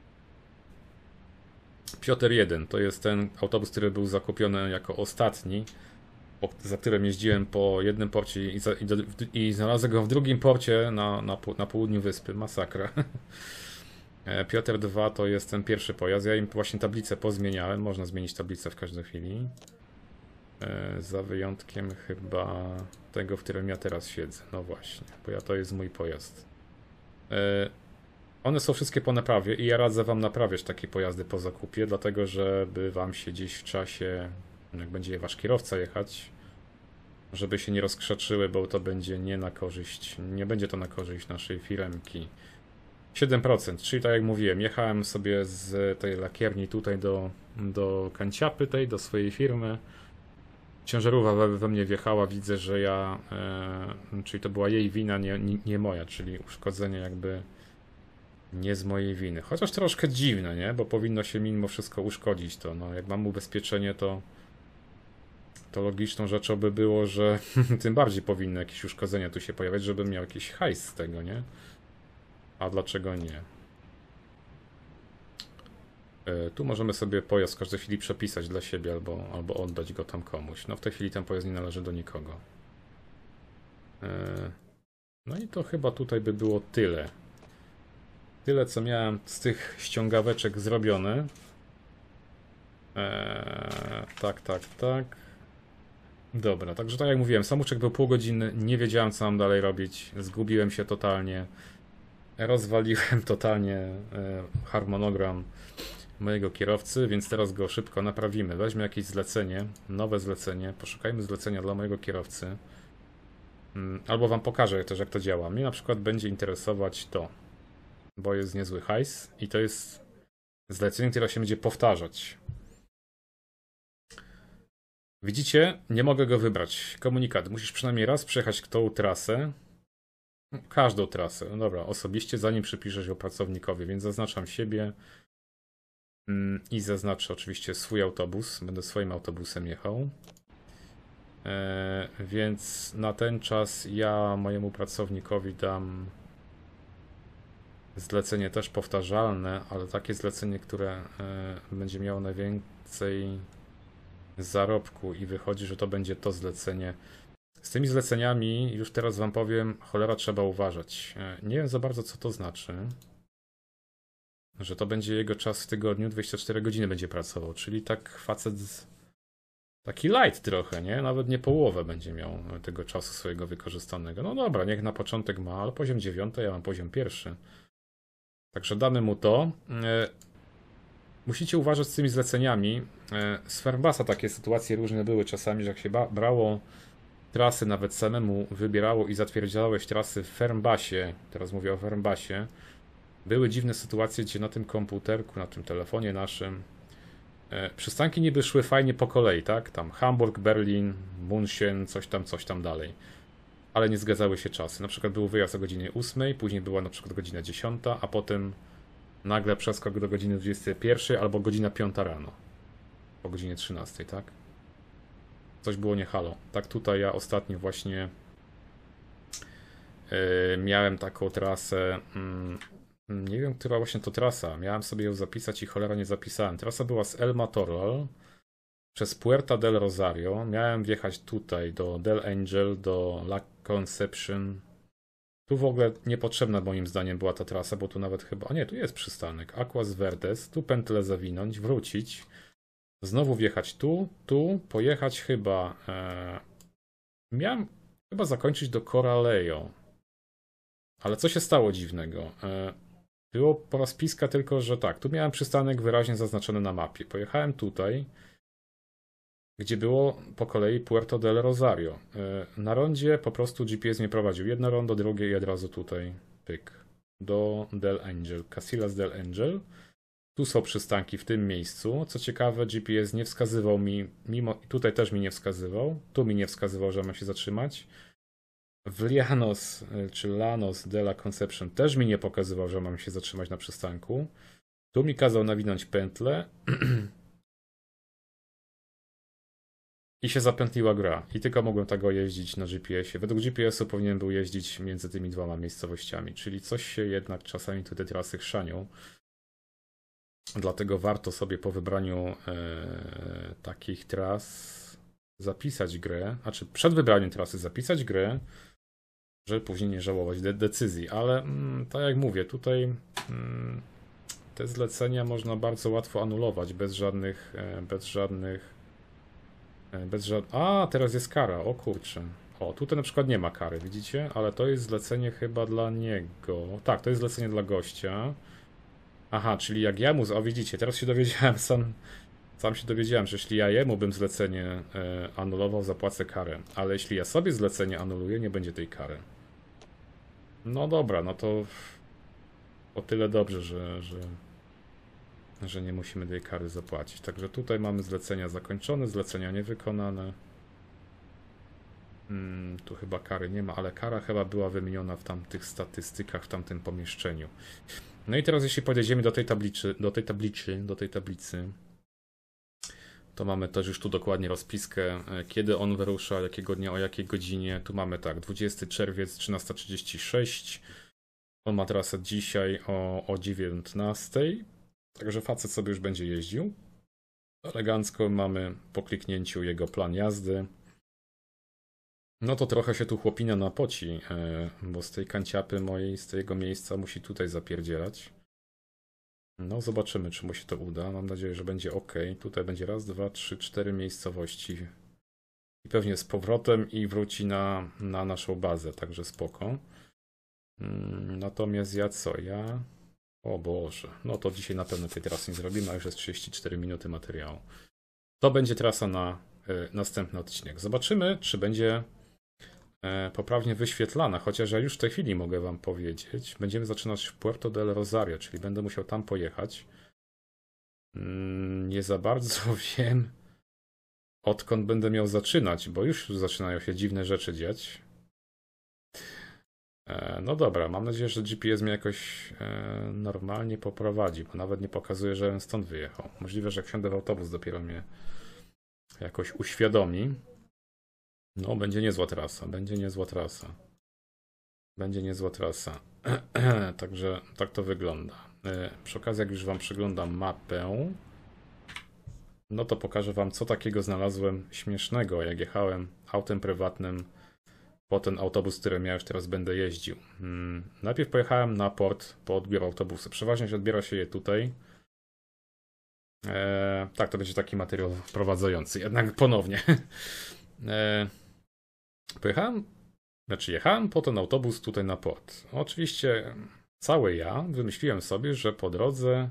Piotr jeden, to jest ten autobus, który był zakupiony jako ostatni, za którym jeździłem po jednym porcie i, za, i, do, i znalazłem go w drugim porcie na, na, na południu wyspy, masakra. Piotr dwa to jest ten pierwszy pojazd, ja im właśnie tablicę pozmieniałem, można zmienić tablicę w każdej chwili. E, za wyjątkiem chyba tego, w którym ja teraz siedzę, no właśnie, bo ja to jest mój pojazd. E, one są wszystkie po naprawie i ja radzę wam naprawiać takie pojazdy po zakupie, dlatego żeby wam się gdzieś w czasie, jak będzie wasz kierowca jechać, żeby się nie rozkrzaczyły, bo to będzie nie na korzyść, nie będzie to na korzyść naszej firemki. siedem procent, czyli tak jak mówiłem, jechałem sobie z tej lakierni tutaj do, do kanciapy tej, do swojej firmy. Ciężarówka we, we mnie wjechała, widzę, że ja, e, czyli to była jej wina, nie, nie, nie moja, czyli uszkodzenie jakby nie z mojej winy. Chociaż troszkę dziwne, nie? Bo powinno się mimo wszystko uszkodzić to, no jak mam ubezpieczenie, to to logiczną rzeczą by było, że tym bardziej powinny jakieś uszkodzenia tu się pojawiać, żebym miał jakiś hajs z tego, nie? A dlaczego nie? Tu możemy sobie pojazd w każdej chwili przepisać dla siebie albo, albo oddać go tam komuś. No w tej chwili ten pojazd nie należy do nikogo. No i to chyba tutaj by było tyle. Tyle, co miałem z tych ściągaweczek zrobione. Eee, tak, tak, tak. Dobra, także tak jak mówiłem, samouczek był pół godziny, nie wiedziałem co mam dalej robić, zgubiłem się totalnie. Rozwaliłem totalnie e, harmonogram mojego kierowcy, więc teraz go szybko naprawimy. Weźmy jakieś zlecenie, nowe zlecenie, poszukajmy zlecenia dla mojego kierowcy. Albo wam pokażę też jak to działa. Mnie na przykład będzie interesować to, bo jest niezły hajs i to jest zlecenie, które się będzie powtarzać. Widzicie? Nie mogę go wybrać. Komunikat. Musisz przynajmniej raz przejechać tą trasę. Każdą trasę. No dobra, osobiście, zanim przypiszesz ją pracownikowi, więc zaznaczam siebie i zaznaczę oczywiście swój autobus. Będę swoim autobusem jechał. E, więc na ten czas ja mojemu pracownikowi dam zlecenie też powtarzalne, ale takie zlecenie, które e, będzie miało najwięcej zarobku i wychodzi, że to będzie to zlecenie. Z tymi zleceniami już teraz wam powiem, cholera, trzeba uważać. E, nie wiem za bardzo co to znaczy, że to będzie jego czas w tygodniu, dwadzieścia cztery godziny będzie pracował, czyli tak facet z taki light trochę, nie? Nawet nie połowę będzie miał tego czasu swojego wykorzystanego. No dobra, niech na początek ma, ale poziom dziewiąty, ja mam poziom pierwszy. Także damy mu to. E, musicie uważać z tymi zleceniami. E, z Fernbasa takie sytuacje różne były czasami, że jak się brało trasy, nawet samemu wybierało i zatwierdzałeś trasy w Fernbasie, teraz mówię o Fernbasie, były dziwne sytuacje, gdzie na tym komputerku, na tym telefonie naszym przystanki niby szły fajnie po kolei, tak? Tam Hamburg, Berlin, München, coś tam, coś tam dalej. Ale nie zgadzały się czasy. Na przykład był wyjazd o godzinie ósmej, później była na przykład godzina dziesiąta, a potem nagle przeskok do godziny dwudziestej pierwszej albo godzina piąta rano. Po godzinie trzynastej, tak? Coś było nie halo. Tak tutaj ja ostatnio właśnie yy, miałem taką trasę... Yy, Nie wiem, która właśnie to trasa. Miałem sobie ją zapisać i cholera nie zapisałem. Trasa była z El Matorral przez Puerta del Rosario. Miałem wjechać tutaj do Del Angel, do La Conception. Tu w ogóle niepotrzebna moim zdaniem była ta trasa, bo tu nawet chyba... A nie, tu jest przystanek. Aguas Verdes. Tu pętlę zawinąć, wrócić. Znowu wjechać tu, tu, pojechać chyba... E... Miałem chyba zakończyć do Coralejo. Ale co się stało dziwnego? E... Było po rozpiska tylko, że tak, tu miałem przystanek wyraźnie zaznaczony na mapie. Pojechałem tutaj, gdzie było po kolei Puerto del Rosario. Na rondzie po prostu G P S mnie prowadził. Jedno rondo, drugie i od razu tutaj, pyk, do Del Angel, Casillas del Angel. Tu są przystanki w tym miejscu. Co ciekawe, G P S nie wskazywał mi, mimo tutaj też mi nie wskazywał, tu mi nie wskazywał, że mam się zatrzymać. W Llanos, czy Llanos de la Conception też mi nie pokazywał, że mam się zatrzymać na przystanku. Tu mi kazał nawinąć pętlę i się zapętliła gra. I tylko mogłem tego jeździć na G P S-ie. Według G P S-u powinien był jeździć między tymi dwoma miejscowościami, czyli coś się jednak czasami tu te trasy chrzanią. Dlatego warto sobie po wybraniu e, takich tras zapisać grę, a czy przed wybraniem trasy zapisać grę, żeby później nie żałować de decyzji, ale mm, tak jak mówię, tutaj mm, te zlecenia można bardzo łatwo anulować bez żadnych, bez żadnych, bez żadnych... A, teraz jest kara, o kurczę. O, tutaj na przykład nie ma kary, widzicie? Ale to jest zlecenie chyba dla niego. Tak, to jest zlecenie dla gościa. Aha, czyli jak ja mu... O, widzicie, teraz się dowiedziałem sam... Sam się dowiedziałem, że jeśli ja jemu bym zlecenie e, anulował, zapłacę karę. Ale jeśli ja sobie zlecenie anuluję, nie będzie tej kary. No dobra, no to o tyle dobrze, że, że, że nie musimy tej kary zapłacić. Także tutaj mamy zlecenia zakończone, zlecenia niewykonane. Hmm, tu chyba kary nie ma, ale kara chyba była wymieniona w tamtych statystykach, w tamtym pomieszczeniu. No i teraz jeśli podejdziemy do tej tablicy, do tej tablicy, do tej tablicy, To mamy też już tu dokładnie rozpiskę, kiedy on wyrusza, jakiego dnia, o jakiej godzinie. Tu mamy tak, dwudziesty czerwiec, trzynasta trzydzieści sześć. On ma trasę dzisiaj o, o dziewiętnastej. Także facet sobie już będzie jeździł. Elegancko mamy po kliknięciu jego plan jazdy. No to trochę się tu chłopina napoci, bo z tej kanciapy mojej, z tego miejsca musi tutaj zapierdzielać. No zobaczymy, czy mu się to uda. Mam nadzieję, że będzie ok. Tutaj będzie raz, dwa, trzy, cztery miejscowości. I pewnie z powrotem i wróci na, na naszą bazę, także spoko. Natomiast ja co? Ja... O Boże, no to dzisiaj na pewno tej trasy nie zrobimy, a już jest trzydzieści cztery minuty materiału. To będzie trasa na y, następny odcinek. Zobaczymy, czy będzie y, poprawnie wyświetlana, chociaż ja już w tej chwili mogę wam powiedzieć. Będziemy zaczynać w Puerto del Rosario, czyli będę musiał tam pojechać. Y, nie za bardzo wiem, odkąd będę miał zaczynać, bo już zaczynają się dziwne rzeczy dziać. No dobra, mam nadzieję, że G P S mnie jakoś e, normalnie poprowadzi, bo nawet nie pokazuje, że on stąd wyjechał. Możliwe, że jak wsiądę w autobus, dopiero mnie jakoś uświadomi. No, będzie niezła trasa, będzie niezła trasa. Będzie niezła trasa. Także tak to wygląda. E, przy okazji, jak już wam przyglądam mapę, no to pokażę wam, co takiego znalazłem śmiesznego, jak jechałem autem prywatnym po ten autobus, który ja już teraz będę jeździł. Hmm. Najpierw pojechałem na port po odbiór autobusu. Przeważnie się odbiera się je tutaj. Eee, tak, to będzie taki materiał wprowadzający. Jednak ponownie. Eee, pojechałem, znaczy jechałem po ten autobus tutaj na port. Oczywiście cały ja wymyśliłem sobie, że po drodze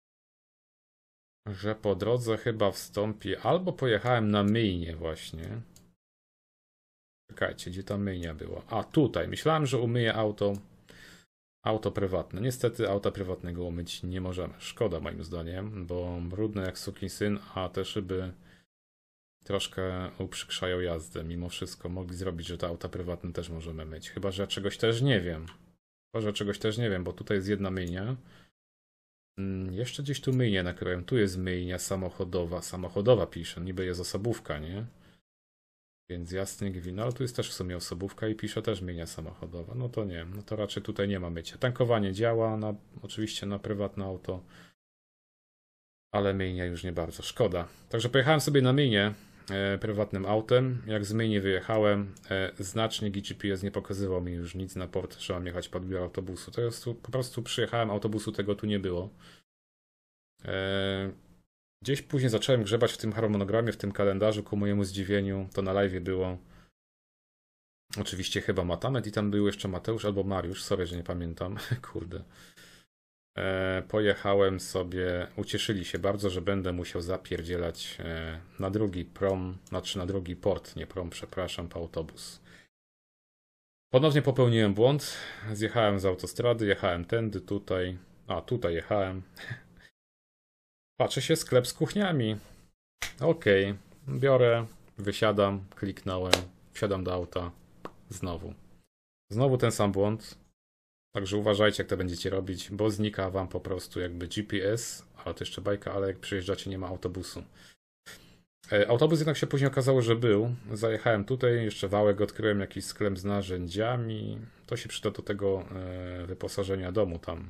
że po drodze chyba wstąpi, albo pojechałem na myjnię właśnie. Czekajcie, gdzie ta myjnia była? A, tutaj. Myślałem, że umyję auto. Auto prywatne. Niestety auta prywatnego umyć nie możemy. Szkoda moim zdaniem, bo brudne jak sukinsyn, a te szyby troszkę uprzykrzają jazdę. Mimo wszystko mogli zrobić, że te auta prywatne też możemy myć. Chyba, że czegoś też nie wiem. Chyba, że czegoś też nie wiem, bo tutaj jest jedna myjnia. Hmm, jeszcze gdzieś tu myjnię nakryłem. Tu jest myjnia samochodowa. Samochodowa pisze. Niby jest osobówka, nie? Więc jasny gwint, ale tu jest też w sumie osobówka i pisze też myjnia samochodowa. No to nie, no to raczej tutaj nie ma mycia. Tankowanie działa, na, oczywiście na prywatne auto, ale myjnia już nie bardzo, szkoda. Także pojechałem sobie na myjnię e, prywatnym autem. Jak z myjni wyjechałem, e, znacznik i G P S nie pokazywał mi już nic na port, że mam jechać po odbiór autobusu. To jest tu, po prostu przyjechałem, autobusu tego tu nie było. E, Gdzieś później zacząłem grzebać w tym harmonogramie, w tym kalendarzu, ku mojemu zdziwieniu. To na live było. Oczywiście chyba Matamet i tam był jeszcze Mateusz albo Mariusz. Sorry, że nie pamiętam. Kurde. E, pojechałem sobie. Ucieszyli się bardzo, że będę musiał zapierdzielać e, na drugi prom, znaczy na drugi port, nie prom, przepraszam, po autobus. Ponownie popełniłem błąd. Zjechałem z autostrady, jechałem tędy, tutaj. A, tutaj jechałem. Patrzę się, sklep z kuchniami. Okej, okay. Biorę, wysiadam, kliknąłem, wsiadam do auta. Znowu. Znowu ten sam błąd. Także uważajcie, jak to będziecie robić, bo znika wam po prostu jakby G P S, ale to jeszcze bajka, ale jak przyjeżdżacie, nie ma autobusu. Autobus jednak się później okazało, że był. Zajechałem tutaj, jeszcze wałek odkryłem, jakiś sklep z narzędziami. To się przyda do tego wyposażenia domu tam,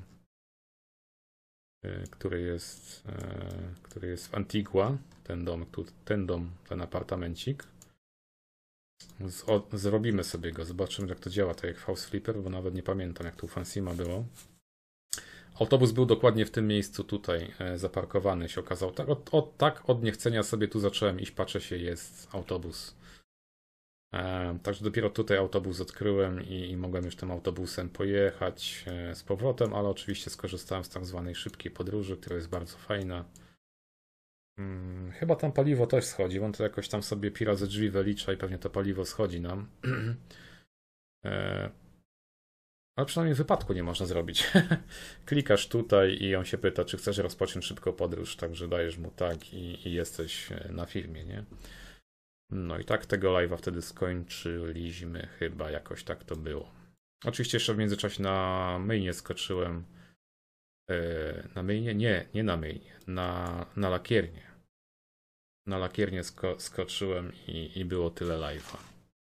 który jest, który jest w Antigua, ten dom, ten dom, ten apartamencik. Z, o, zrobimy sobie go, zobaczymy, jak to działa, tak jak House Flipper, bo nawet nie pamiętam, jak tu Fansima było. Autobus był dokładnie w tym miejscu tutaj e, zaparkowany, się okazał. Tak od, od, tak od niechcenia sobie tu zacząłem iść, patrzę się, jest autobus. E, także dopiero tutaj autobus odkryłem i, i mogłem już tym autobusem pojechać e, z powrotem, ale oczywiście skorzystałem z tak zwanej szybkiej podróży, która jest bardzo fajna. Hmm, chyba tam paliwo też schodzi, on to jakoś tam sobie pi razy drzwi wylicza i pewnie to paliwo schodzi nam. e, ale przynajmniej wypadku nie można zrobić. Klikasz tutaj i on się pyta, czy chcesz rozpocząć szybką podróż, także dajesz mu tak i, i jesteś na filmie, nie? No i tak tego live'a wtedy skończyliśmy, chyba jakoś tak to było. Oczywiście jeszcze w międzyczasie na myjnie skoczyłem. Yy, na myjnie? Nie, nie na myjnie, na, na lakiernię. Na lakiernię sko skoczyłem i, i było tyle live'a.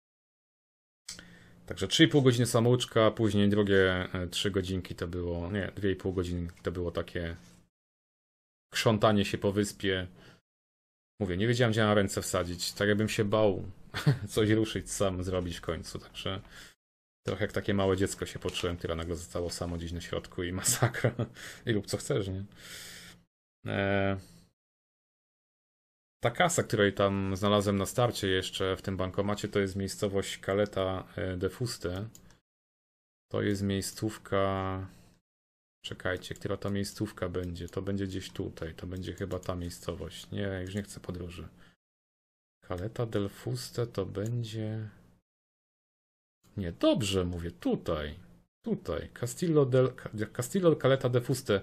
Także trzy i pół godziny samouczka, później drugie trzy godzinki to było, nie, dwie i pół godziny to było takie krzątanie się po wyspie. Mówię, nie wiedziałem, gdzie na ręce wsadzić. Tak jakbym się bał coś ruszyć sam, zrobić w końcu. Także trochę jak takie małe dziecko się poczułem, które nagle zostało samo gdzieś na środku i masakra. I rób co chcesz, nie? Eee... Ta kasa, której tam znalazłem na starcie jeszcze w tym bankomacie, to jest miejscowość Caleta de Fuste. To jest miejscówka... Czekajcie, która ta miejscówka będzie? To będzie gdzieś tutaj, to będzie chyba ta miejscowość. Nie, już nie chcę podróży. Caleta del Fuste to będzie... Nie, dobrze mówię, tutaj. Tutaj. Castillo del... Castillo Caleta de Fuste.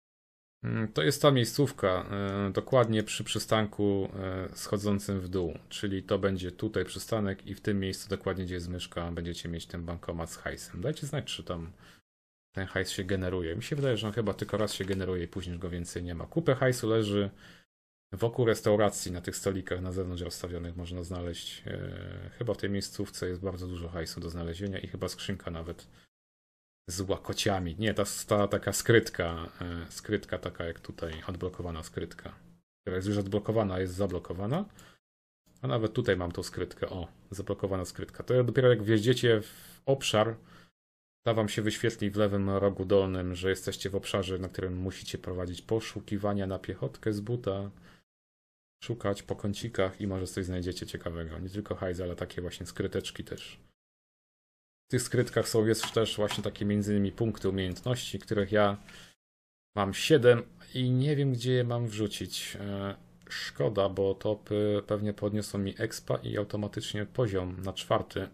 To jest ta miejscówka, dokładnie przy przystanku schodzącym w dół. Czyli to będzie tutaj przystanek i w tym miejscu dokładnie, gdzie jest myszka, będziecie mieć ten bankomat z hajsem. Dajcie znać, czy tam ten hajs się generuje. Mi się wydaje, że on chyba tylko raz się generuje i później go więcej nie ma. Kupę hajsu leży wokół restauracji, na tych stolikach na zewnątrz rozstawionych można znaleźć. Chyba w tej miejscówce jest bardzo dużo hajsu do znalezienia i chyba skrzynka nawet z łakociami. Nie, ta, ta taka skrytka, skrytka taka jak tutaj, odblokowana skrytka, która jest już odblokowana, jest zablokowana. A nawet tutaj mam tą skrytkę. O, zablokowana skrytka. To dopiero jak wjeździecie w obszar, ta wam się wyświetli w lewym rogu dolnym, że jesteście w obszarze, na którym musicie prowadzić poszukiwania na piechotkę z buta, szukać po kącikach i może coś znajdziecie ciekawego. Nie tylko hajs, ale takie właśnie skryteczki też. W tych skrytkach są jest też właśnie takie między innymi punkty umiejętności, których ja mam siedem i nie wiem, gdzie je mam wrzucić. Szkoda, bo to pewnie podniosło mi expa i automatycznie poziom na czwarty.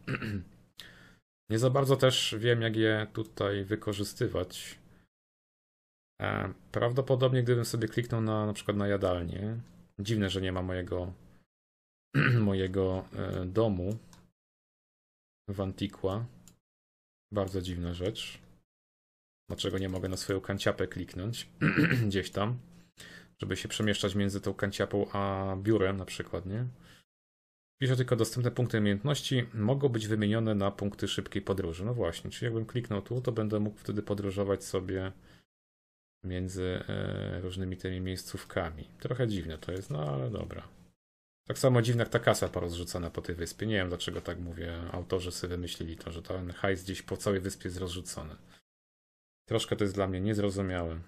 Nie za bardzo też wiem, jak je tutaj wykorzystywać. Prawdopodobnie gdybym sobie kliknął na na przykład na jadalnię. Dziwne, że nie ma mojego mojego domu w Antiqua. Bardzo dziwna rzecz. Dlaczego nie mogę na swoją kanciapę kliknąć gdzieś tam, żeby się przemieszczać między tą kanciapą a biurem na przykład, nie? Pisze tylko dostępne punkty umiejętności mogą być wymienione na punkty szybkiej podróży. No właśnie, czyli jakbym kliknął tu, to będę mógł wtedy podróżować sobie między e, różnymi tymi miejscówkami. Trochę dziwne to jest, no ale dobra. Tak samo dziwna jak ta kasa porozrzucana po tej wyspie. Nie wiem, dlaczego tak mówię. Autorzy sobie wymyślili to, że ten hajs gdzieś po całej wyspie jest rozrzucony. Troszkę to jest dla mnie niezrozumiałe.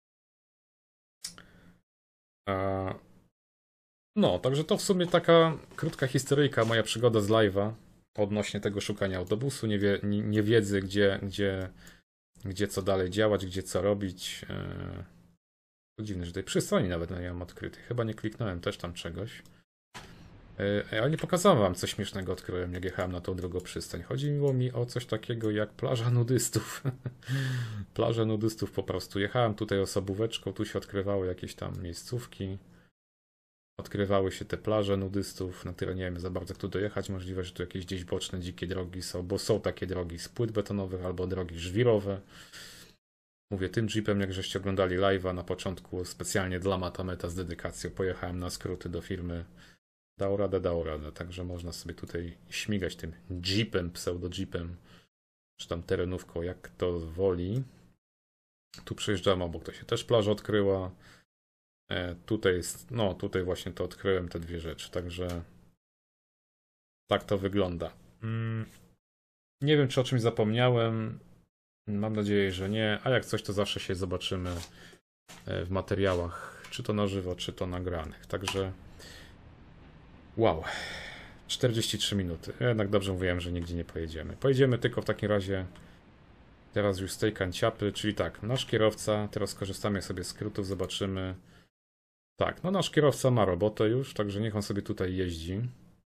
A... No, także to w sumie taka krótka historyjka, moja przygoda z live'a odnośnie tego szukania autobusu, nie, wie, nie, nie wiedzy, gdzie, gdzie, gdzie co dalej działać, gdzie co robić. To dziwne, że tej przystani nawet nie mam odkrytej. Chyba nie kliknąłem też tam czegoś. Ale nie pokazałem wam, co śmiesznego odkryłem, jak jechałem na tą drugą przystań. Chodziło mi o coś takiego jak plaża nudystów. Plaża nudystów po prostu. Jechałem tutaj osobóweczką, tu się odkrywały jakieś tam miejscówki. Odkrywały się te plaże nudystów, na które nie wiem za bardzo jak tu dojechać. Możliwe, że tu jakieś gdzieś boczne, dzikie drogi są, bo są takie drogi z płyt betonowych albo drogi żwirowe. Mówię, tym jeepem, jak żeście oglądali live'a na początku, specjalnie dla Matameta z dedykacją pojechałem na skróty do firmy. Dał radę, dał radę, także można sobie tutaj śmigać tym jeepem, pseudo-jeepem, czy tam terenówką, jak kto woli. Tu przejeżdżam obok, to się też plaża odkryła. E, tutaj jest, no tutaj właśnie to odkryłem, te dwie rzeczy, także tak to wygląda. Mm, nie wiem, czy o czymś zapomniałem, mam nadzieję, że nie, a jak coś, to zawsze się zobaczymy w materiałach, czy to na żywo, czy to nagranych, także wow, czterdzieści trzy minuty. Jednak dobrze mówiłem, że nigdzie nie pojedziemy. Pojedziemy tylko w takim razie teraz już z tej kanciapy, czyli tak, nasz kierowca, teraz korzystamy sobie z skrótów, zobaczymy. Tak, no nasz kierowca ma robotę już, także niech on sobie tutaj jeździ.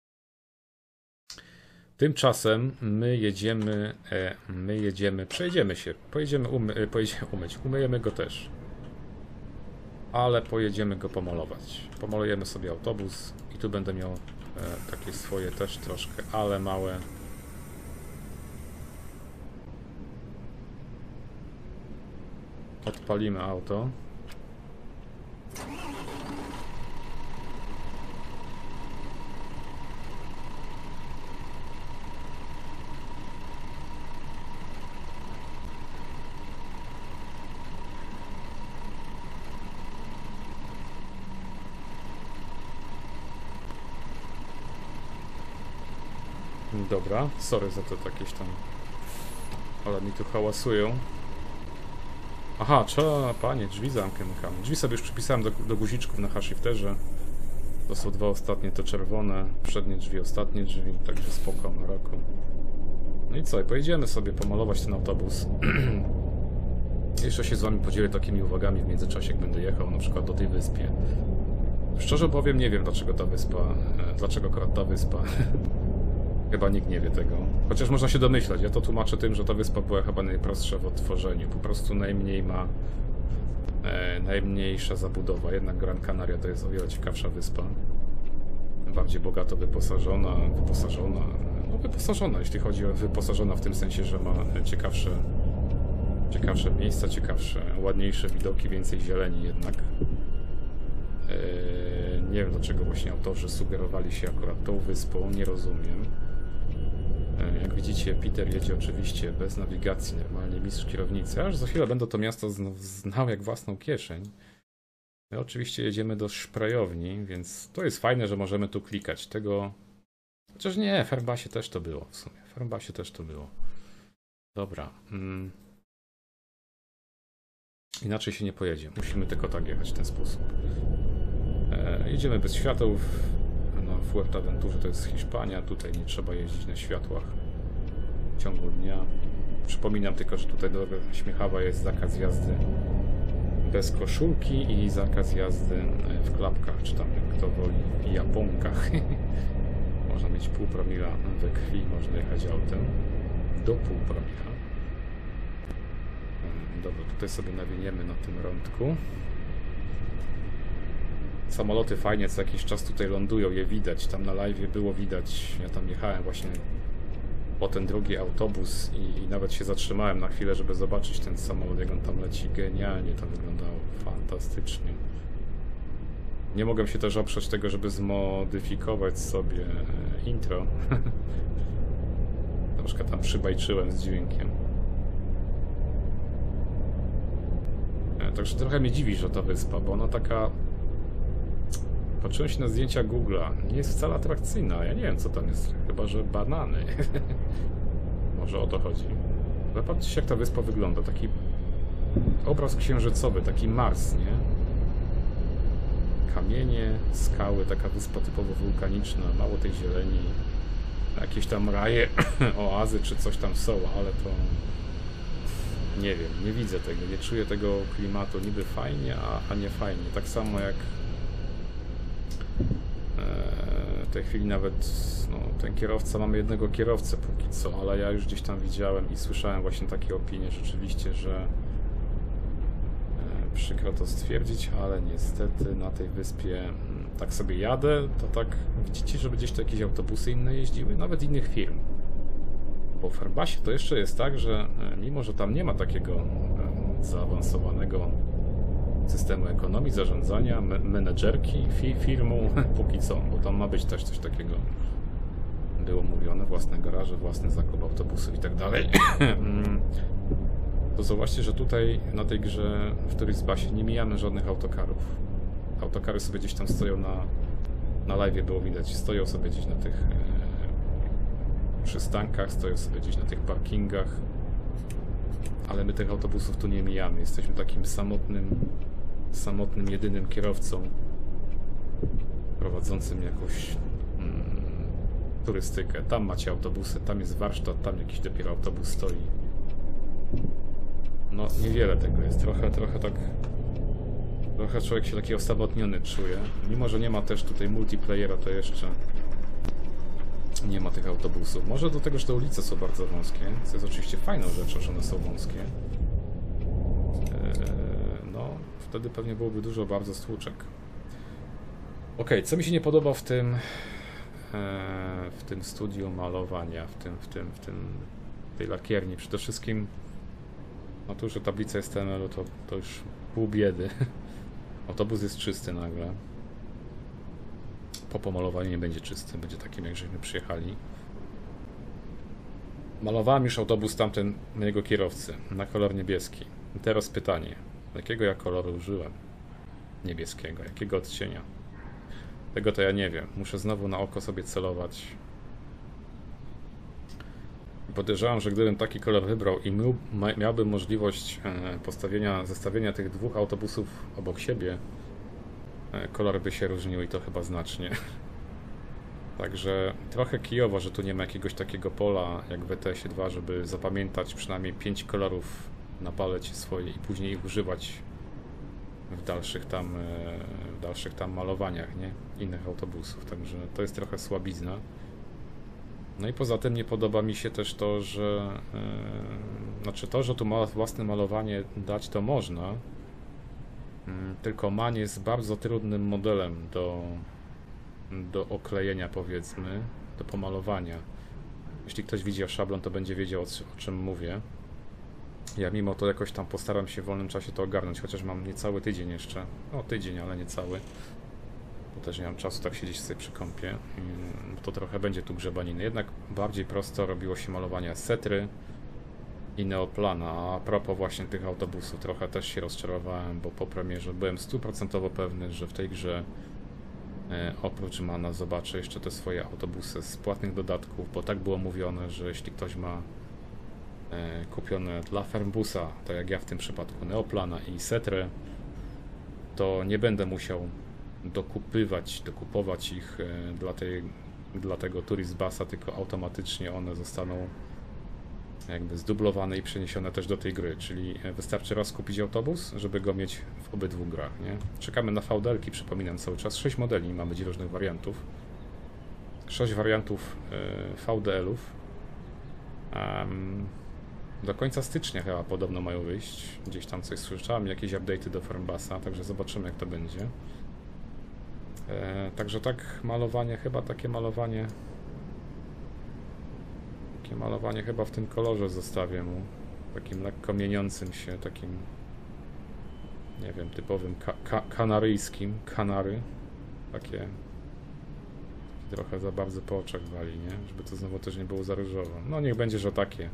Tymczasem my jedziemy, e, my jedziemy, przejedziemy się, pojedziemy, umy, pojedziemy umyć, umyjemy go też. Ale pojedziemy go pomalować. Pomalujemy sobie autobus i tu będę miał e, takie swoje też troszkę, ale małe. Odpalimy auto. Dobra, sorry za to jakieś tam... Ale mi tu hałasują. Aha, trzeba, panie, drzwi zamkamy. Drzwi sobie już przypisałem do, do guziczków na hashifterze. To są dwa ostatnie, to czerwone. Przednie drzwi, ostatnie drzwi, także spoko, na roku. No i co, pojedziemy sobie pomalować ten autobus. Jeszcze się z wami podzielę takimi uwagami w międzyczasie, jak będę jechał na przykład do tej wyspie. Szczerze powiem, nie wiem dlaczego ta wyspa, dlaczego akurat ta wyspa. Chyba nikt nie wie tego. Chociaż można się domyślać. Ja to tłumaczę tym, że ta wyspa była chyba najprostsza w odtworzeniu. Po prostu najmniej ma... E, najmniejsza zabudowa. Jednak Gran Canaria to jest o wiele ciekawsza wyspa. Bardziej bogato wyposażona, wyposażona... No wyposażona, jeśli chodzi o wyposażona w tym sensie, że ma ciekawsze... Ciekawsze miejsca, ciekawsze, ładniejsze widoki, więcej zieleni jednak. E, nie wiem dlaczego właśnie autorzy sugerowali się akurat tą wyspą, nie rozumiem. Jak widzicie, Peter jedzie oczywiście bez nawigacji, normalnie mistrz kierownicy, aż za chwilę będę to miasto znał jak własną kieszeń. My oczywiście jedziemy do szprajowni, więc to jest fajne, że możemy tu klikać. Tego... Chociaż nie, w Airbusie też to było w sumie. W Airbusie też to było. Dobra. Hmm. Inaczej się nie pojedzie. Musimy tylko tak jechać w ten sposób. E, jedziemy bez świateł. Na Fuerteventurze to jest Hiszpania, tutaj nie trzeba jeździć na światłach w ciągu dnia. Przypominam tylko, że tutaj droga śmiechawa jest zakaz jazdy bez koszulki i zakaz jazdy w klapkach, czy tam jak kto woli, japonkach. Można mieć pół promila we krwi, można jechać autem do pół promila. Dobra, tutaj sobie nawiniemy na tym rądku. Samoloty fajnie co jakiś czas tutaj lądują, je widać, tam na live było widać, ja tam jechałem właśnie po ten drugi autobus i, i nawet się zatrzymałem na chwilę, żeby zobaczyć ten samolot, jak on tam leci, genialnie to wyglądało, fantastycznie. Nie mogłem się też oprzeć tego, żeby zmodyfikować sobie intro. Troszkę tam przybajczyłem z dźwiękiem. Także trochę mnie dziwi, że ta wyspa, bo ona taka... Patrzyłem się na zdjęcia Google'a. Nie jest wcale atrakcyjna. Ja nie wiem, co tam jest. Chyba, że banany. Może o to chodzi. Ale patrzcie, jak ta wyspa wygląda. Taki obraz księżycowy, taki Mars, nie? Kamienie, skały, taka wyspa typowo wulkaniczna. Mało tej zieleni. Jakieś tam raje, oazy czy coś tam są, ale to... Nie wiem, nie widzę tego. Nie czuję tego klimatu. Niby fajnie, a, a nie fajnie. Tak samo jak... W tej chwili nawet no, ten kierowca, mamy jednego kierowcę póki co, ale ja już gdzieś tam widziałem i słyszałem właśnie takie opinie rzeczywiście, że e, przykro to stwierdzić, ale niestety na tej wyspie m, tak sobie jadę, to tak widzicie, że gdzieś to jakieś autobusy inne jeździły, nawet innych firm. Bo w Airbusie to jeszcze jest tak, że e, mimo, że tam nie ma takiego e, zaawansowanego systemu ekonomii, zarządzania, menedżerki fi firmą, póki co, bo tam ma być też coś takiego, było mówione, własne garaże, własny zakup autobusów i tak dalej. To zauważcie, że tutaj na tej grze w Turisbasie nie mijamy żadnych autokarów. Autokary sobie gdzieś tam stoją na, na live, było widać, stoją sobie gdzieś na tych e, przystankach, stoją sobie gdzieś na tych parkingach, ale my tych autobusów tu nie mijamy, jesteśmy takim samotnym samotnym, jedynym kierowcą prowadzącym jakąś mm, turystykę. Tam macie autobusy, tam jest warsztat, tam jakiś dopiero autobus stoi. No, niewiele tego jest. Trochę, trochę tak... Trochę człowiek się taki osamotniony czuje. Mimo, że nie ma też tutaj multiplayera, to jeszcze nie ma tych autobusów. Może do tego, że te ulice są bardzo wąskie, co jest oczywiście fajną rzeczą, że one są wąskie. Eee, no, wtedy pewnie byłoby dużo bardzo stłuczek. Ok, co mi się nie podoba w tym e, w tym studiu malowania, w tym, w tym, w tym tej lakierni, przede wszystkim no tu, że tablica H T M L-u to, to już pół biedy. Autobus jest czysty nagle. Po pomalowaniu nie będzie czysty, będzie takim jak żeśmy przyjechali. Malowałem już autobus tamten mojego kierowcy na kolor niebieski. I teraz pytanie, jakiego ja koloru użyłem? Niebieskiego, jakiego odcienia? Tego to ja nie wiem. Muszę znowu na oko sobie celować. Podejrzewam, że gdybym taki kolor wybrał i miał, miałbym możliwość postawienia, zestawienia tych dwóch autobusów obok siebie, kolory by się różniły i to chyba znacznie. Także trochę kijowo, że tu nie ma jakiegoś takiego pola jak w E T S-ie dwa, żeby zapamiętać przynajmniej pięć kolorów na palecie swojej i później ich używać w dalszych tam, w dalszych tam malowaniach, nie? Innych autobusów. Także to jest trochę słabizna. No i poza tym nie podoba mi się też to, że yy, znaczy to, że tu ma własne malowanie dać, to można, yy, tylko MAN jest bardzo trudnym modelem do, do oklejenia, powiedzmy, do pomalowania. Jeśli ktoś widział szablon, to będzie wiedział, o, o czym mówię. Ja mimo to jakoś tam postaram się w wolnym czasie to ogarnąć, chociaż mam niecały tydzień jeszcze. No tydzień, ale niecały. Bo też nie mam czasu tak siedzieć sobie przy kąpie. Bo to trochę będzie tu grzebaniny. Jednak bardziej prosto robiło się malowania Setry i Neoplana. A propos właśnie tych autobusów, trochę też się rozczarowałem, bo po premierze byłem stuprocentowo pewny, że w tej grze e, oprócz MANa zobaczę jeszcze te swoje autobusy z płatnych dodatków, bo tak było mówione, że jeśli ktoś ma e, kupione dla Fernbusa, tak jak ja w tym przypadku, Neoplana i Setrę, to nie będę musiał dokupywać, dokupować ich e, dla, tej, dla tego Tourist Busa, tylko automatycznie one zostaną jakby zdublowane i przeniesione też do tej gry, czyli wystarczy raz kupić autobus, żeby go mieć w obydwu grach, nie? Czekamy na V D L-ki, przypominam cały czas, sześć modeli, ma być różnych wariantów, sześć wariantów e, V D L-ów. Um, do końca stycznia chyba podobno mają wyjść, gdzieś tam coś słyszałem, jakieś update'y do Fernbusa, także zobaczymy jak to będzie. E, także tak malowanie, chyba takie malowanie takie malowanie chyba w tym kolorze zostawię mu, takim lekko mieniącym się, takim nie wiem, typowym ka ka kanaryjskim, kanary, takie trochę za bardzo po oczach wali, nie? Żeby to znowu też nie było za różowo. No niech będzie, że takie.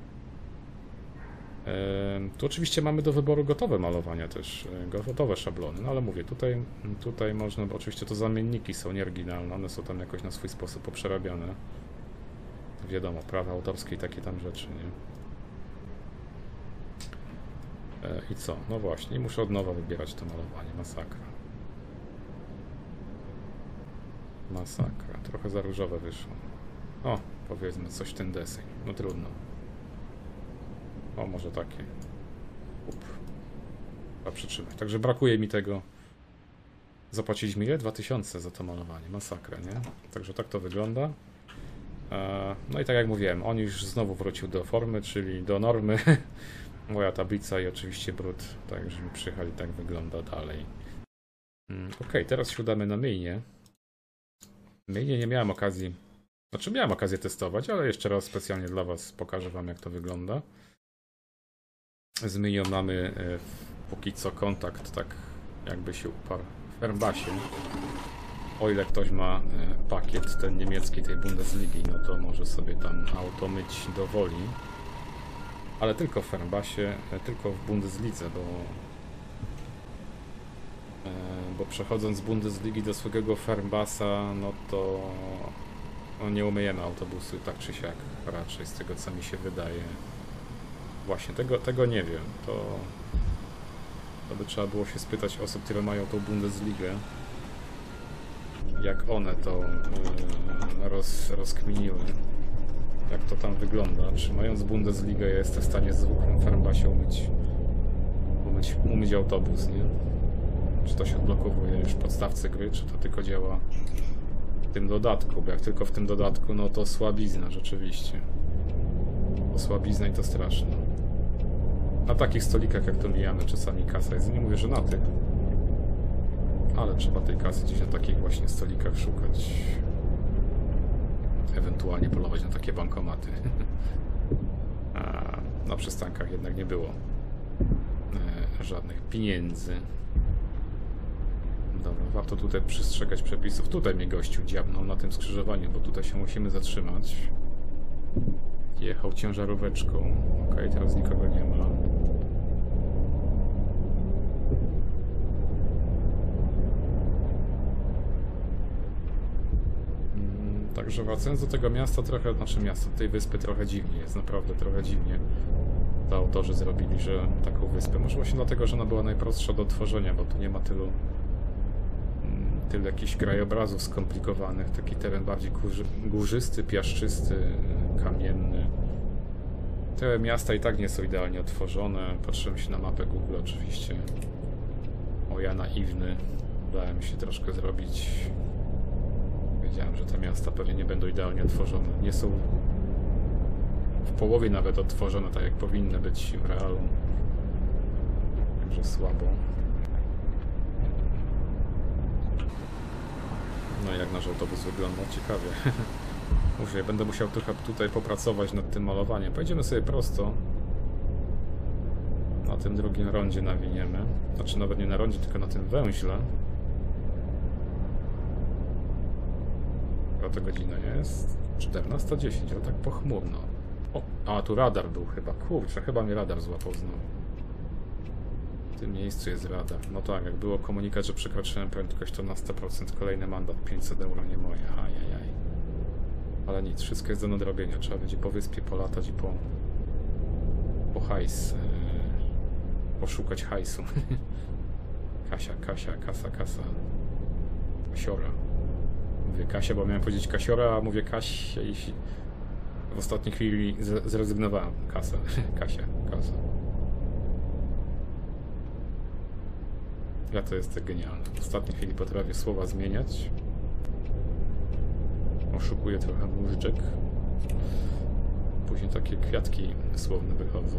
Tu oczywiście mamy do wyboru gotowe malowania też, gotowe szablony, no ale mówię, tutaj, tutaj można, bo oczywiście to zamienniki są nieoryginalne, one są tam jakoś na swój sposób poprzerabiane. Wiadomo, prawa autorskie i takie tam rzeczy, nie? I co? No właśnie, muszę od nowa wybierać to malowanie, masakra. Masakra, trochę za różowe wyszło. O, powiedzmy coś w ten deseń, no trudno. O, może takie. Up. A przytrzymać. Także brakuje mi tego. Zapłaciliśmy ile? dwa tysiące za to malowanie. Masakra, nie? Także tak to wygląda. No i tak jak mówiłem, on już znowu wrócił do formy, czyli do normy. Moja tablica i oczywiście brud. Także mi przyjechali, tak wygląda dalej. Ok, teraz siadamy na myjnie. Myjnie nie miałem okazji. Znaczy miałem okazję testować, ale jeszcze raz specjalnie dla Was pokażę Wam jak to wygląda. Z myjnią mamy e, póki co kontakt, tak jakby się uparł w Fernbusie. O ile ktoś ma e, pakiet ten niemiecki tej Bundesligi, no to może sobie tam auto myć do woli. Ale tylko w Fernbusie, e, tylko w Bundeslidze, bo e, bo przechodząc z Bundesligi do swojego Fernbusa, no to no nie umyjemy autobusu tak czy siak, raczej z tego co mi się wydaje. Właśnie, tego, tego nie wiem, to, to by trzeba było się spytać osób, które mają tą Bundesligę, jak one to yy, roz, rozkminiły, jak to tam wygląda, czy mając Bundesligę ja jestem w stanie z zwykłym Fernbusie umyć, umyć, umyć autobus, nie? Czy to się odblokowuje już w podstawce gry, czy to tylko działa w tym dodatku, bo jak tylko w tym dodatku, no to słabizna rzeczywiście. To słabizna i to straszne. Na takich stolikach jak to mijamy czasami kasa jest, nie mówię, że na tych, ale trzeba tej kasy gdzieś na takich właśnie stolikach szukać, ewentualnie polować na takie bankomaty. A na przystankach jednak nie było e, żadnych pieniędzy. Dobra, warto tutaj przestrzegać przepisów. Tutaj mnie gościu dziabnął na tym skrzyżowaniu, bo tutaj się musimy zatrzymać. Jechał ciężaróweczką. Ok, teraz nikogo nie ma. Także wracając do tego miasta trochę, znaczy miasta, tej wyspy trochę dziwnie jest, naprawdę trochę dziwnie. To autorzy zrobili, że taką wyspę. Może właśnie dlatego, że ona była najprostsza do tworzenia, bo tu nie ma tylu tyle jakichś krajobrazów skomplikowanych. Taki teren bardziej górzy, górzysty, piaszczysty, kamienny. Te miasta i tak nie są idealnie otworzone. Patrzyłem się na mapę Google oczywiście. O, ja naiwny. Dałem się troszkę zrobić. Wiedziałem, że te miasta pewnie nie będą idealnie otworzone. Nie są w połowie nawet otworzone tak jak powinny być w realu. Także słabo. No i jak nasz autobus wygląda? Ciekawie. Mówię, będę musiał trochę tutaj popracować nad tym malowaniem. Pojedziemy sobie prosto. Na tym drugim rondzie nawiniemy. Znaczy nawet nie na rondzie, tylko na tym węźle. Która to godzina jest? czternasta dziesięć, ale tak pochmurno. O, a tu radar był chyba. Kurczę, chyba mnie radar złapał znowu. W tym miejscu jest radar. No tak, jak było komunikat, że przekroczyłem prędkość, to na sto procent kolejny mandat. pięćset euro, nie moje. Ajajaj. Ale nic, wszystko jest do nadrobienia. Trzeba będzie po wyspie polatać i po... po hajs. Yy, poszukać hajsu. Kasia, Kasia, kasa, kasa. Kasiora. Mówię Kasia, bo miałem powiedzieć Kasiora, a mówię Kasia i w ostatniej chwili zrezygnowałem. Kasa, Kasia, kasa. Ja to jest genialne. W ostatniej chwili potrafię słowa zmieniać. Oszukuję trochę móżdżek. Później takie kwiatki słowne wychodzą.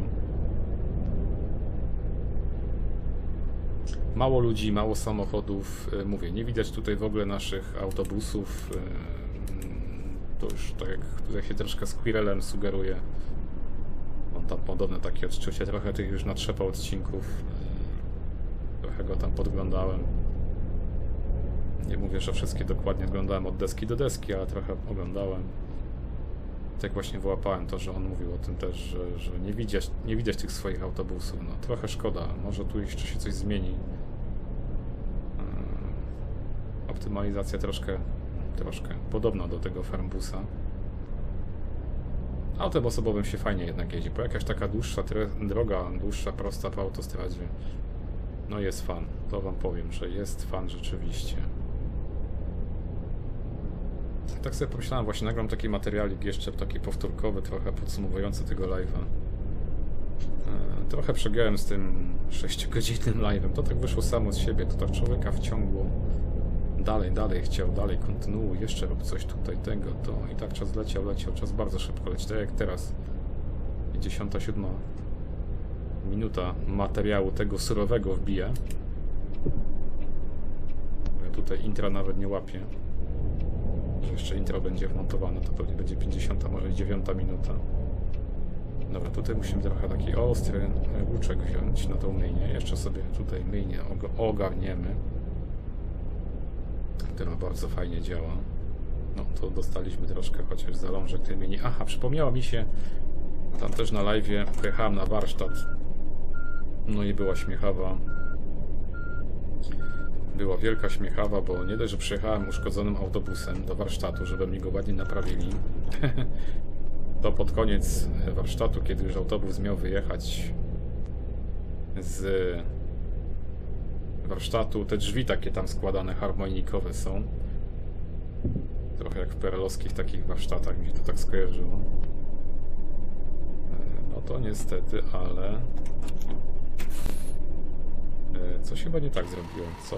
Mało ludzi, mało samochodów. Mówię, nie widać tutaj w ogóle naszych autobusów. To już tak jak tutaj się troszkę Squirrelem sugeruje. Mam tam podobne takie odczucie. Trochę tych już natrzepał odcinków. Trochę go tam podglądałem. Nie mówię, że wszystkie dokładnie oglądałem od deski do deski, ale trochę oglądałem. Tak właśnie wyłapałem to, że on mówił o tym też, że, że nie, widać, nie widać tych swoich autobusów. No, trochę szkoda. Może tu jeszcze się coś zmieni. Optymalizacja troszkę, troszkę podobna do tego Farmbusa. Autem osobowym się fajnie jednak jeździ, bo jakaś taka dłuższa droga, dłuższa, prosta po autostradzie. No jest fan, to wam powiem, że jest fan rzeczywiście. Tak sobie pomyślałem, właśnie nagram taki materialik jeszcze, taki powtórkowy, trochę podsumowujący tego live'a. Trochę przegiąłem z tym sześciogodzinnym live'em, to tak wyszło samo z siebie, to tak człowieka wciągło. Dalej, dalej chciał, dalej kontynuuj, jeszcze rób coś tutaj, tego, to i tak czas leciał, leciał, czas bardzo szybko leci, tak jak teraz. dziesiąta siódma minuta materiału tego surowego wbija. Ja tutaj intra nawet nie łapię. Że jeszcze intro będzie wmontowane, to pewnie będzie pięćdziesiąta, może dziewiąta minuta. Dobra, tutaj musimy trochę taki ostry łuczek wziąć na tą myjnię. Jeszcze sobie tutaj myjnię ogarniemy. Która bardzo fajnie działa. No, to dostaliśmy troszkę chociaż zalążek tej myjni. Aha, przypomniało mi się, tam też na live'ie pojechałem na warsztat. No i była śmiechawa. Była wielka śmiechawa, bo nie dość, że przyjechałem uszkodzonym autobusem do warsztatu, żeby mi go ładnie naprawili. To pod koniec warsztatu, kiedy już autobus miał wyjechać z warsztatu, te drzwi takie tam składane harmonikowe są. Trochę jak w perelowskich takich warsztatach, mi się to tak skojarzyło. No to niestety, ale... Coś chyba nie tak zrobiłem, co?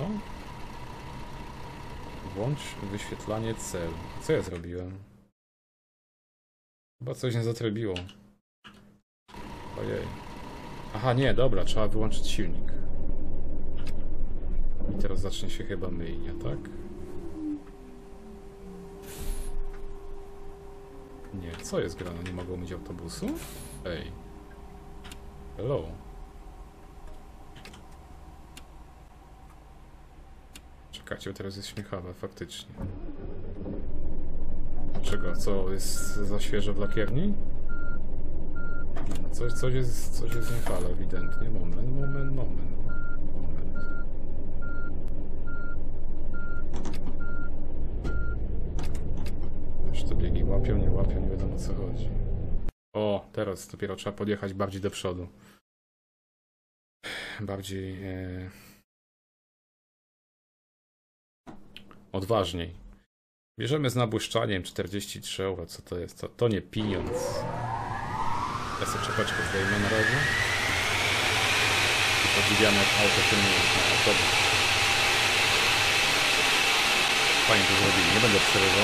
Włącz wyświetlanie cel. Co ja zrobiłem? Chyba coś nie zatrybiło. Ojej. Aha, nie, dobra, trzeba wyłączyć silnik. I teraz zacznie się chyba myjnia, tak? Nie, co jest grane? Nie mogą mieć autobusu? Ej. Hello. Czekajcie, teraz jest śmiechawa, faktycznie. Dlaczego? Co, jest za świeże w lakierni? Coś, coś jest, coś jest nie halo, ewidentnie. Moment, moment, moment. Moment. łapią, nie łapią, nie wiadomo o co chodzi. O, teraz dopiero trzeba podjechać bardziej do przodu. Bardziej... E... odważniej. Bierzemy z nabłyszczaniem czterdzieści trzy euro. Co to jest? To, to nie pieniądz. Ja sobie czepeczkę zdejmę na razie. I podziwiamy jak auto się nie jest na autobus. Fajnie to zrobili. Nie będę przerywał.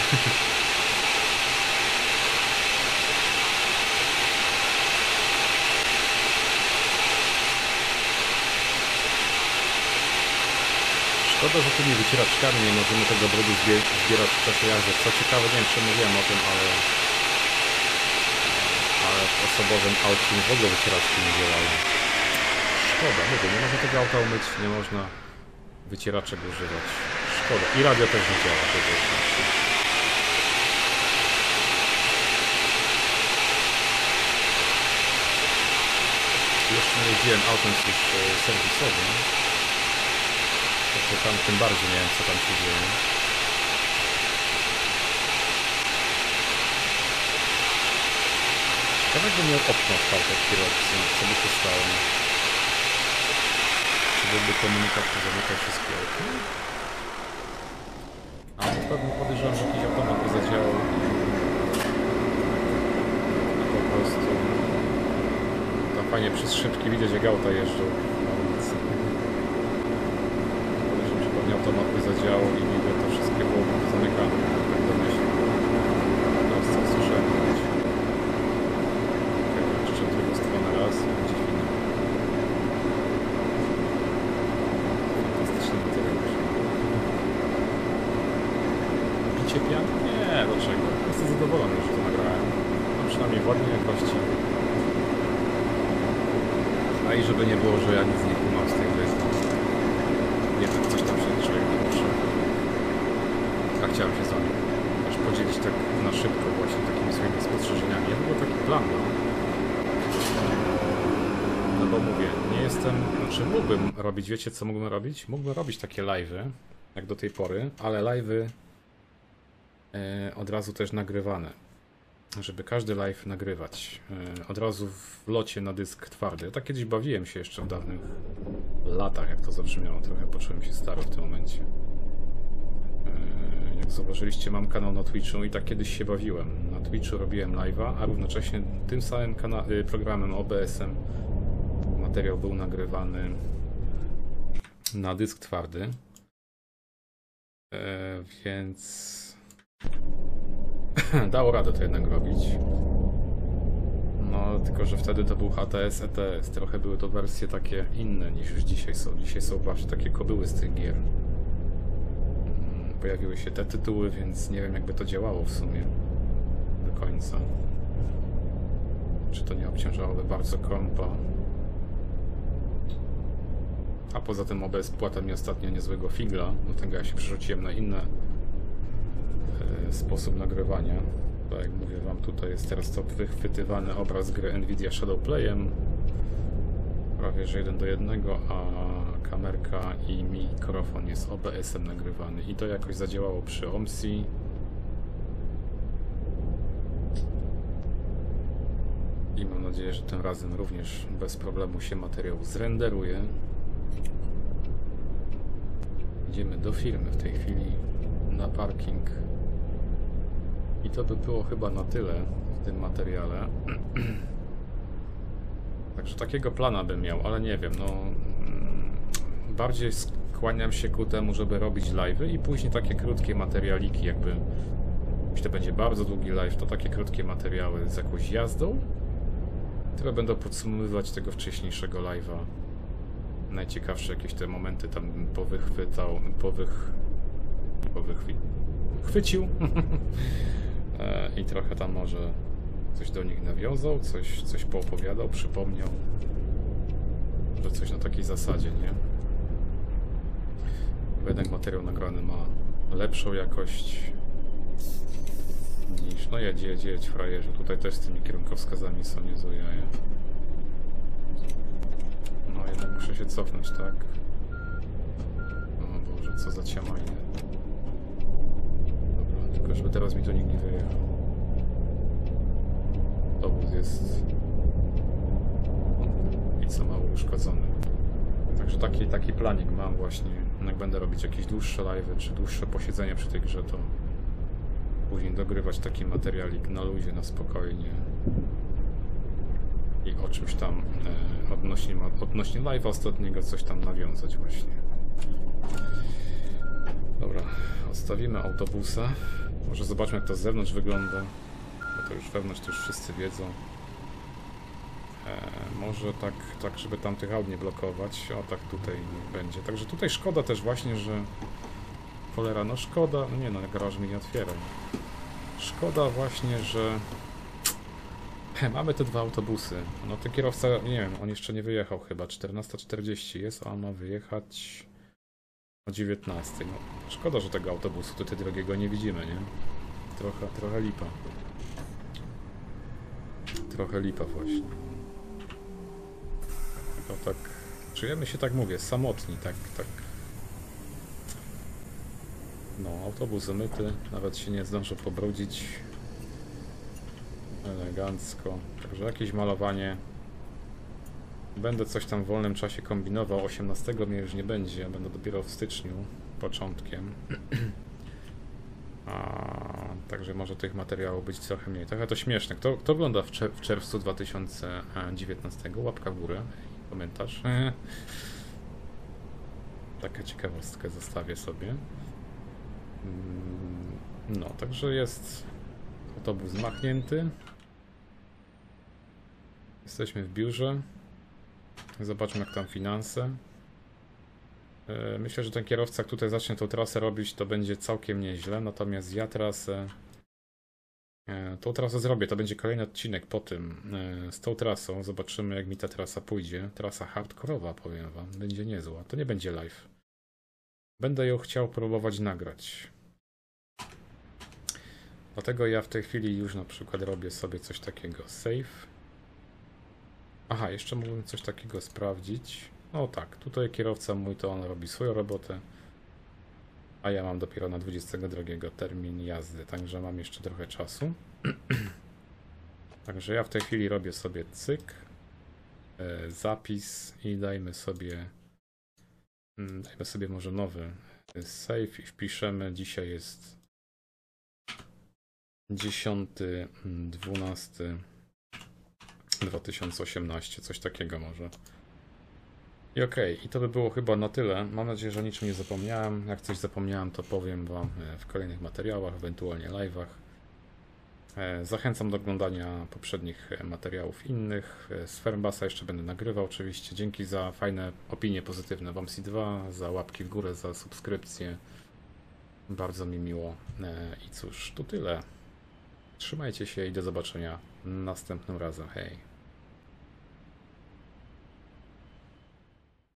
Szkoda, że tymi wycieraczkami nie możemy tego brudu zbierać w czasie jazdy. Co ciekawe, nie wiem czy mówiłem o tym, ale, ale w osobowym aucie w ogóle wycieraczki nie działają. Szkoda, mówię, nie można tego auta umyć, nie można wycieraczek używać. Szkoda. I radio też nie działa. To też znaczy. Jeszcze nie jeździłem autem już serwisowym. To tam tym bardziej nie wiem co tam się dzieje. Ciekawe jakby miał okno otwarte w kierowcy, co by się stało. Czy byłby komunikat, że zamykał wszystkie okna? A pewnie podejrzewam, że jakiś automat by zadziałał. A po prostu tam fajnie przez szybki widać jak auta jeżdżą na ulicy. Automat by zadziałał i niby to wszystkie było zamykane, tak domyślnie. Teraz co słyszałem mówić. Jeszcze drugą stronę raz i będzie film. Fantastyczny materiał. Bicie pian? Nie, dlaczego? Jestem zadowolony, że to nagrałem. No przynajmniej w ładnej jakości. A i żeby nie było, że ja nic nie kumam z tej gry. Nie wiem, coś tam się człowiek muszę. A chciałem się z wami też podzielić tak na szybko właśnie takimi swoimi spostrzeżeniami. Ja był taki plan, no. No bo mówię, nie jestem, znaczy mógłbym robić, wiecie co mógłbym robić? Mógłbym robić takie live'y, jak do tej pory, ale live'y e, od razu też nagrywane. Żeby każdy live nagrywać. E, od razu w locie na dysk twardy. Ja tak kiedyś bawiłem się jeszcze w dawnych latach, jak to zabrzmiało. Trochę poczułem się staro w tym momencie. E, jak zauważyliście, mam kanał na Twitchu i tak kiedyś się bawiłem. Na Twitchu robiłem live'a, a równocześnie tym samym programem O B S-em materiał był nagrywany na dysk twardy. E, więc dało radę to jednak robić. No, tylko że wtedy to był H T S, E T S. Trochę były to wersje takie inne niż już dzisiaj są. Dzisiaj są właśnie takie kobyły z tych gier. Pojawiły się te tytuły, więc nie wiem jakby to działało w sumie do końca. Czy to nie obciążałoby bardzo kompa. A poza tym O B S płata mi ostatnio niezłego figla, dlatego ja się przerzuciłem na inne e, sposób nagrywania. Tak jak mówię wam, tutaj jest teraz to wychwytywany obraz gry Nvidia Shadowplayem. Prawie że jeden do jednego, a kamerka i mikrofon jest O B S-em nagrywany. I to jakoś zadziałało przy O M S I. I mam nadzieję, że tym razem również bez problemu się materiał zrenderuje. Idziemy do firmy w tej chwili na parking. I to by było chyba na tyle w tym materiale. Także takiego plana bym miał, ale nie wiem, no bardziej skłaniam się ku temu, żeby robić live'y i później takie krótkie materialiki, jakby jeśli to będzie bardzo długi live, to takie krótkie materiały z jakąś jazdą, które będą podsumowywać tego wcześniejszego live'a. Najciekawsze jakieś te momenty tam powychwytał, powych... powychwy... chwycił i trochę tam może coś do nich nawiązał, coś, coś poopowiadał, przypomniał, że coś na takiej zasadzie, nie? Bo jednak materiał nagrany ma lepszą jakość niż... no jedź, jedź, jedź, frajerze. Tutaj też z tymi kierunkowskazami są niezłe jaja. No jednak muszę się cofnąć, tak? O Boże, co za ciamajne. Dobra, tylko żeby teraz mi to nikt nie wyjechał. autobus jest i co mało uszkodzony. Także taki, taki planik mam właśnie, jak będę robić jakieś dłuższe live'y, czy dłuższe posiedzenie przy tej grze, to później dogrywać taki materialik na luzie, na spokojnie i o czymś tam e, odnośnie, odnośnie live'a ostatniego coś tam nawiązać właśnie. Dobra, odstawimy autobusa. Może zobaczmy, jak to z zewnątrz wygląda, bo to już wewnątrz to już wszyscy wiedzą. E, może tak, tak, żeby tam tych aut nie blokować. O, tak tutaj niech będzie. Także tutaj szkoda też właśnie, że... Cholera, no szkoda... No nie no, garaż mi nie otwieraj. Szkoda właśnie, że... He, mamy te dwa autobusy. No ten kierowca, nie wiem, on jeszcze nie wyjechał chyba. czternasta czterdzieści jest, a on ma wyjechać o dziewiętnastej. No, szkoda, że tego autobusu tutaj drogiego nie widzimy, nie? Trochę, trochę lipa. Trochę lipa właśnie. No tak, czujemy się, tak mówię, samotni, tak, tak. No, autobus umyty, nawet się nie zdążył pobrudzić. Elegancko. Także jakieś malowanie. Będę coś tam w wolnym czasie kombinował. osiemnastego mnie już nie będzie, będę dopiero w styczniu, początkiem. A, także może tych materiałów być trochę mniej. Trochę to śmieszne. Kto, kto ogląda w, czer w czerwcu dwa tysiące dziewiętnastego? Łapka w górę. Komentarz. Taka ciekawostkę zostawię sobie. No, także jest autobus machnięty. Jesteśmy w biurze. Zobaczmy, jak tam finanse. Myślę, że ten kierowca, jak tutaj zacznie tą trasę robić, to będzie całkiem nieźle. Natomiast ja trasę... Tą trasę zrobię. To będzie kolejny odcinek po tym. Z tą trasą. Zobaczymy, jak mi ta trasa pójdzie. Trasa hardkorowa, powiem wam. Będzie niezła. To nie będzie live. Będę ją chciał próbować nagrać. Dlatego ja w tej chwili już na przykład robię sobie coś takiego. Save. Aha, jeszcze mógłbym coś takiego sprawdzić. O tak, tutaj kierowca mój to on robi swoją robotę. A ja mam dopiero na dwudziestego drugiego termin jazdy, także mam jeszcze trochę czasu. Także ja w tej chwili robię sobie cyk. E, zapis i dajmy sobie... Dajmy sobie może nowy save i wpiszemy. Dzisiaj jest dziesiąty dwunasty dwa tysiące osiemnasty, coś takiego może. I okej, okay, i to by było chyba na tyle. Mam nadzieję, że o niczym nie zapomniałem. Jak coś zapomniałem, to powiem wam w kolejnych materiałach, ewentualnie live'ach. Zachęcam do oglądania poprzednich materiałów innych. Z Fernbasa jeszcze będę nagrywał oczywiście. Dzięki za fajne opinie pozytywne w A M S I dwa, za łapki w górę, za subskrypcję. Bardzo mi miło. I cóż, to tyle. Trzymajcie się i do zobaczenia następnym razem. Hej!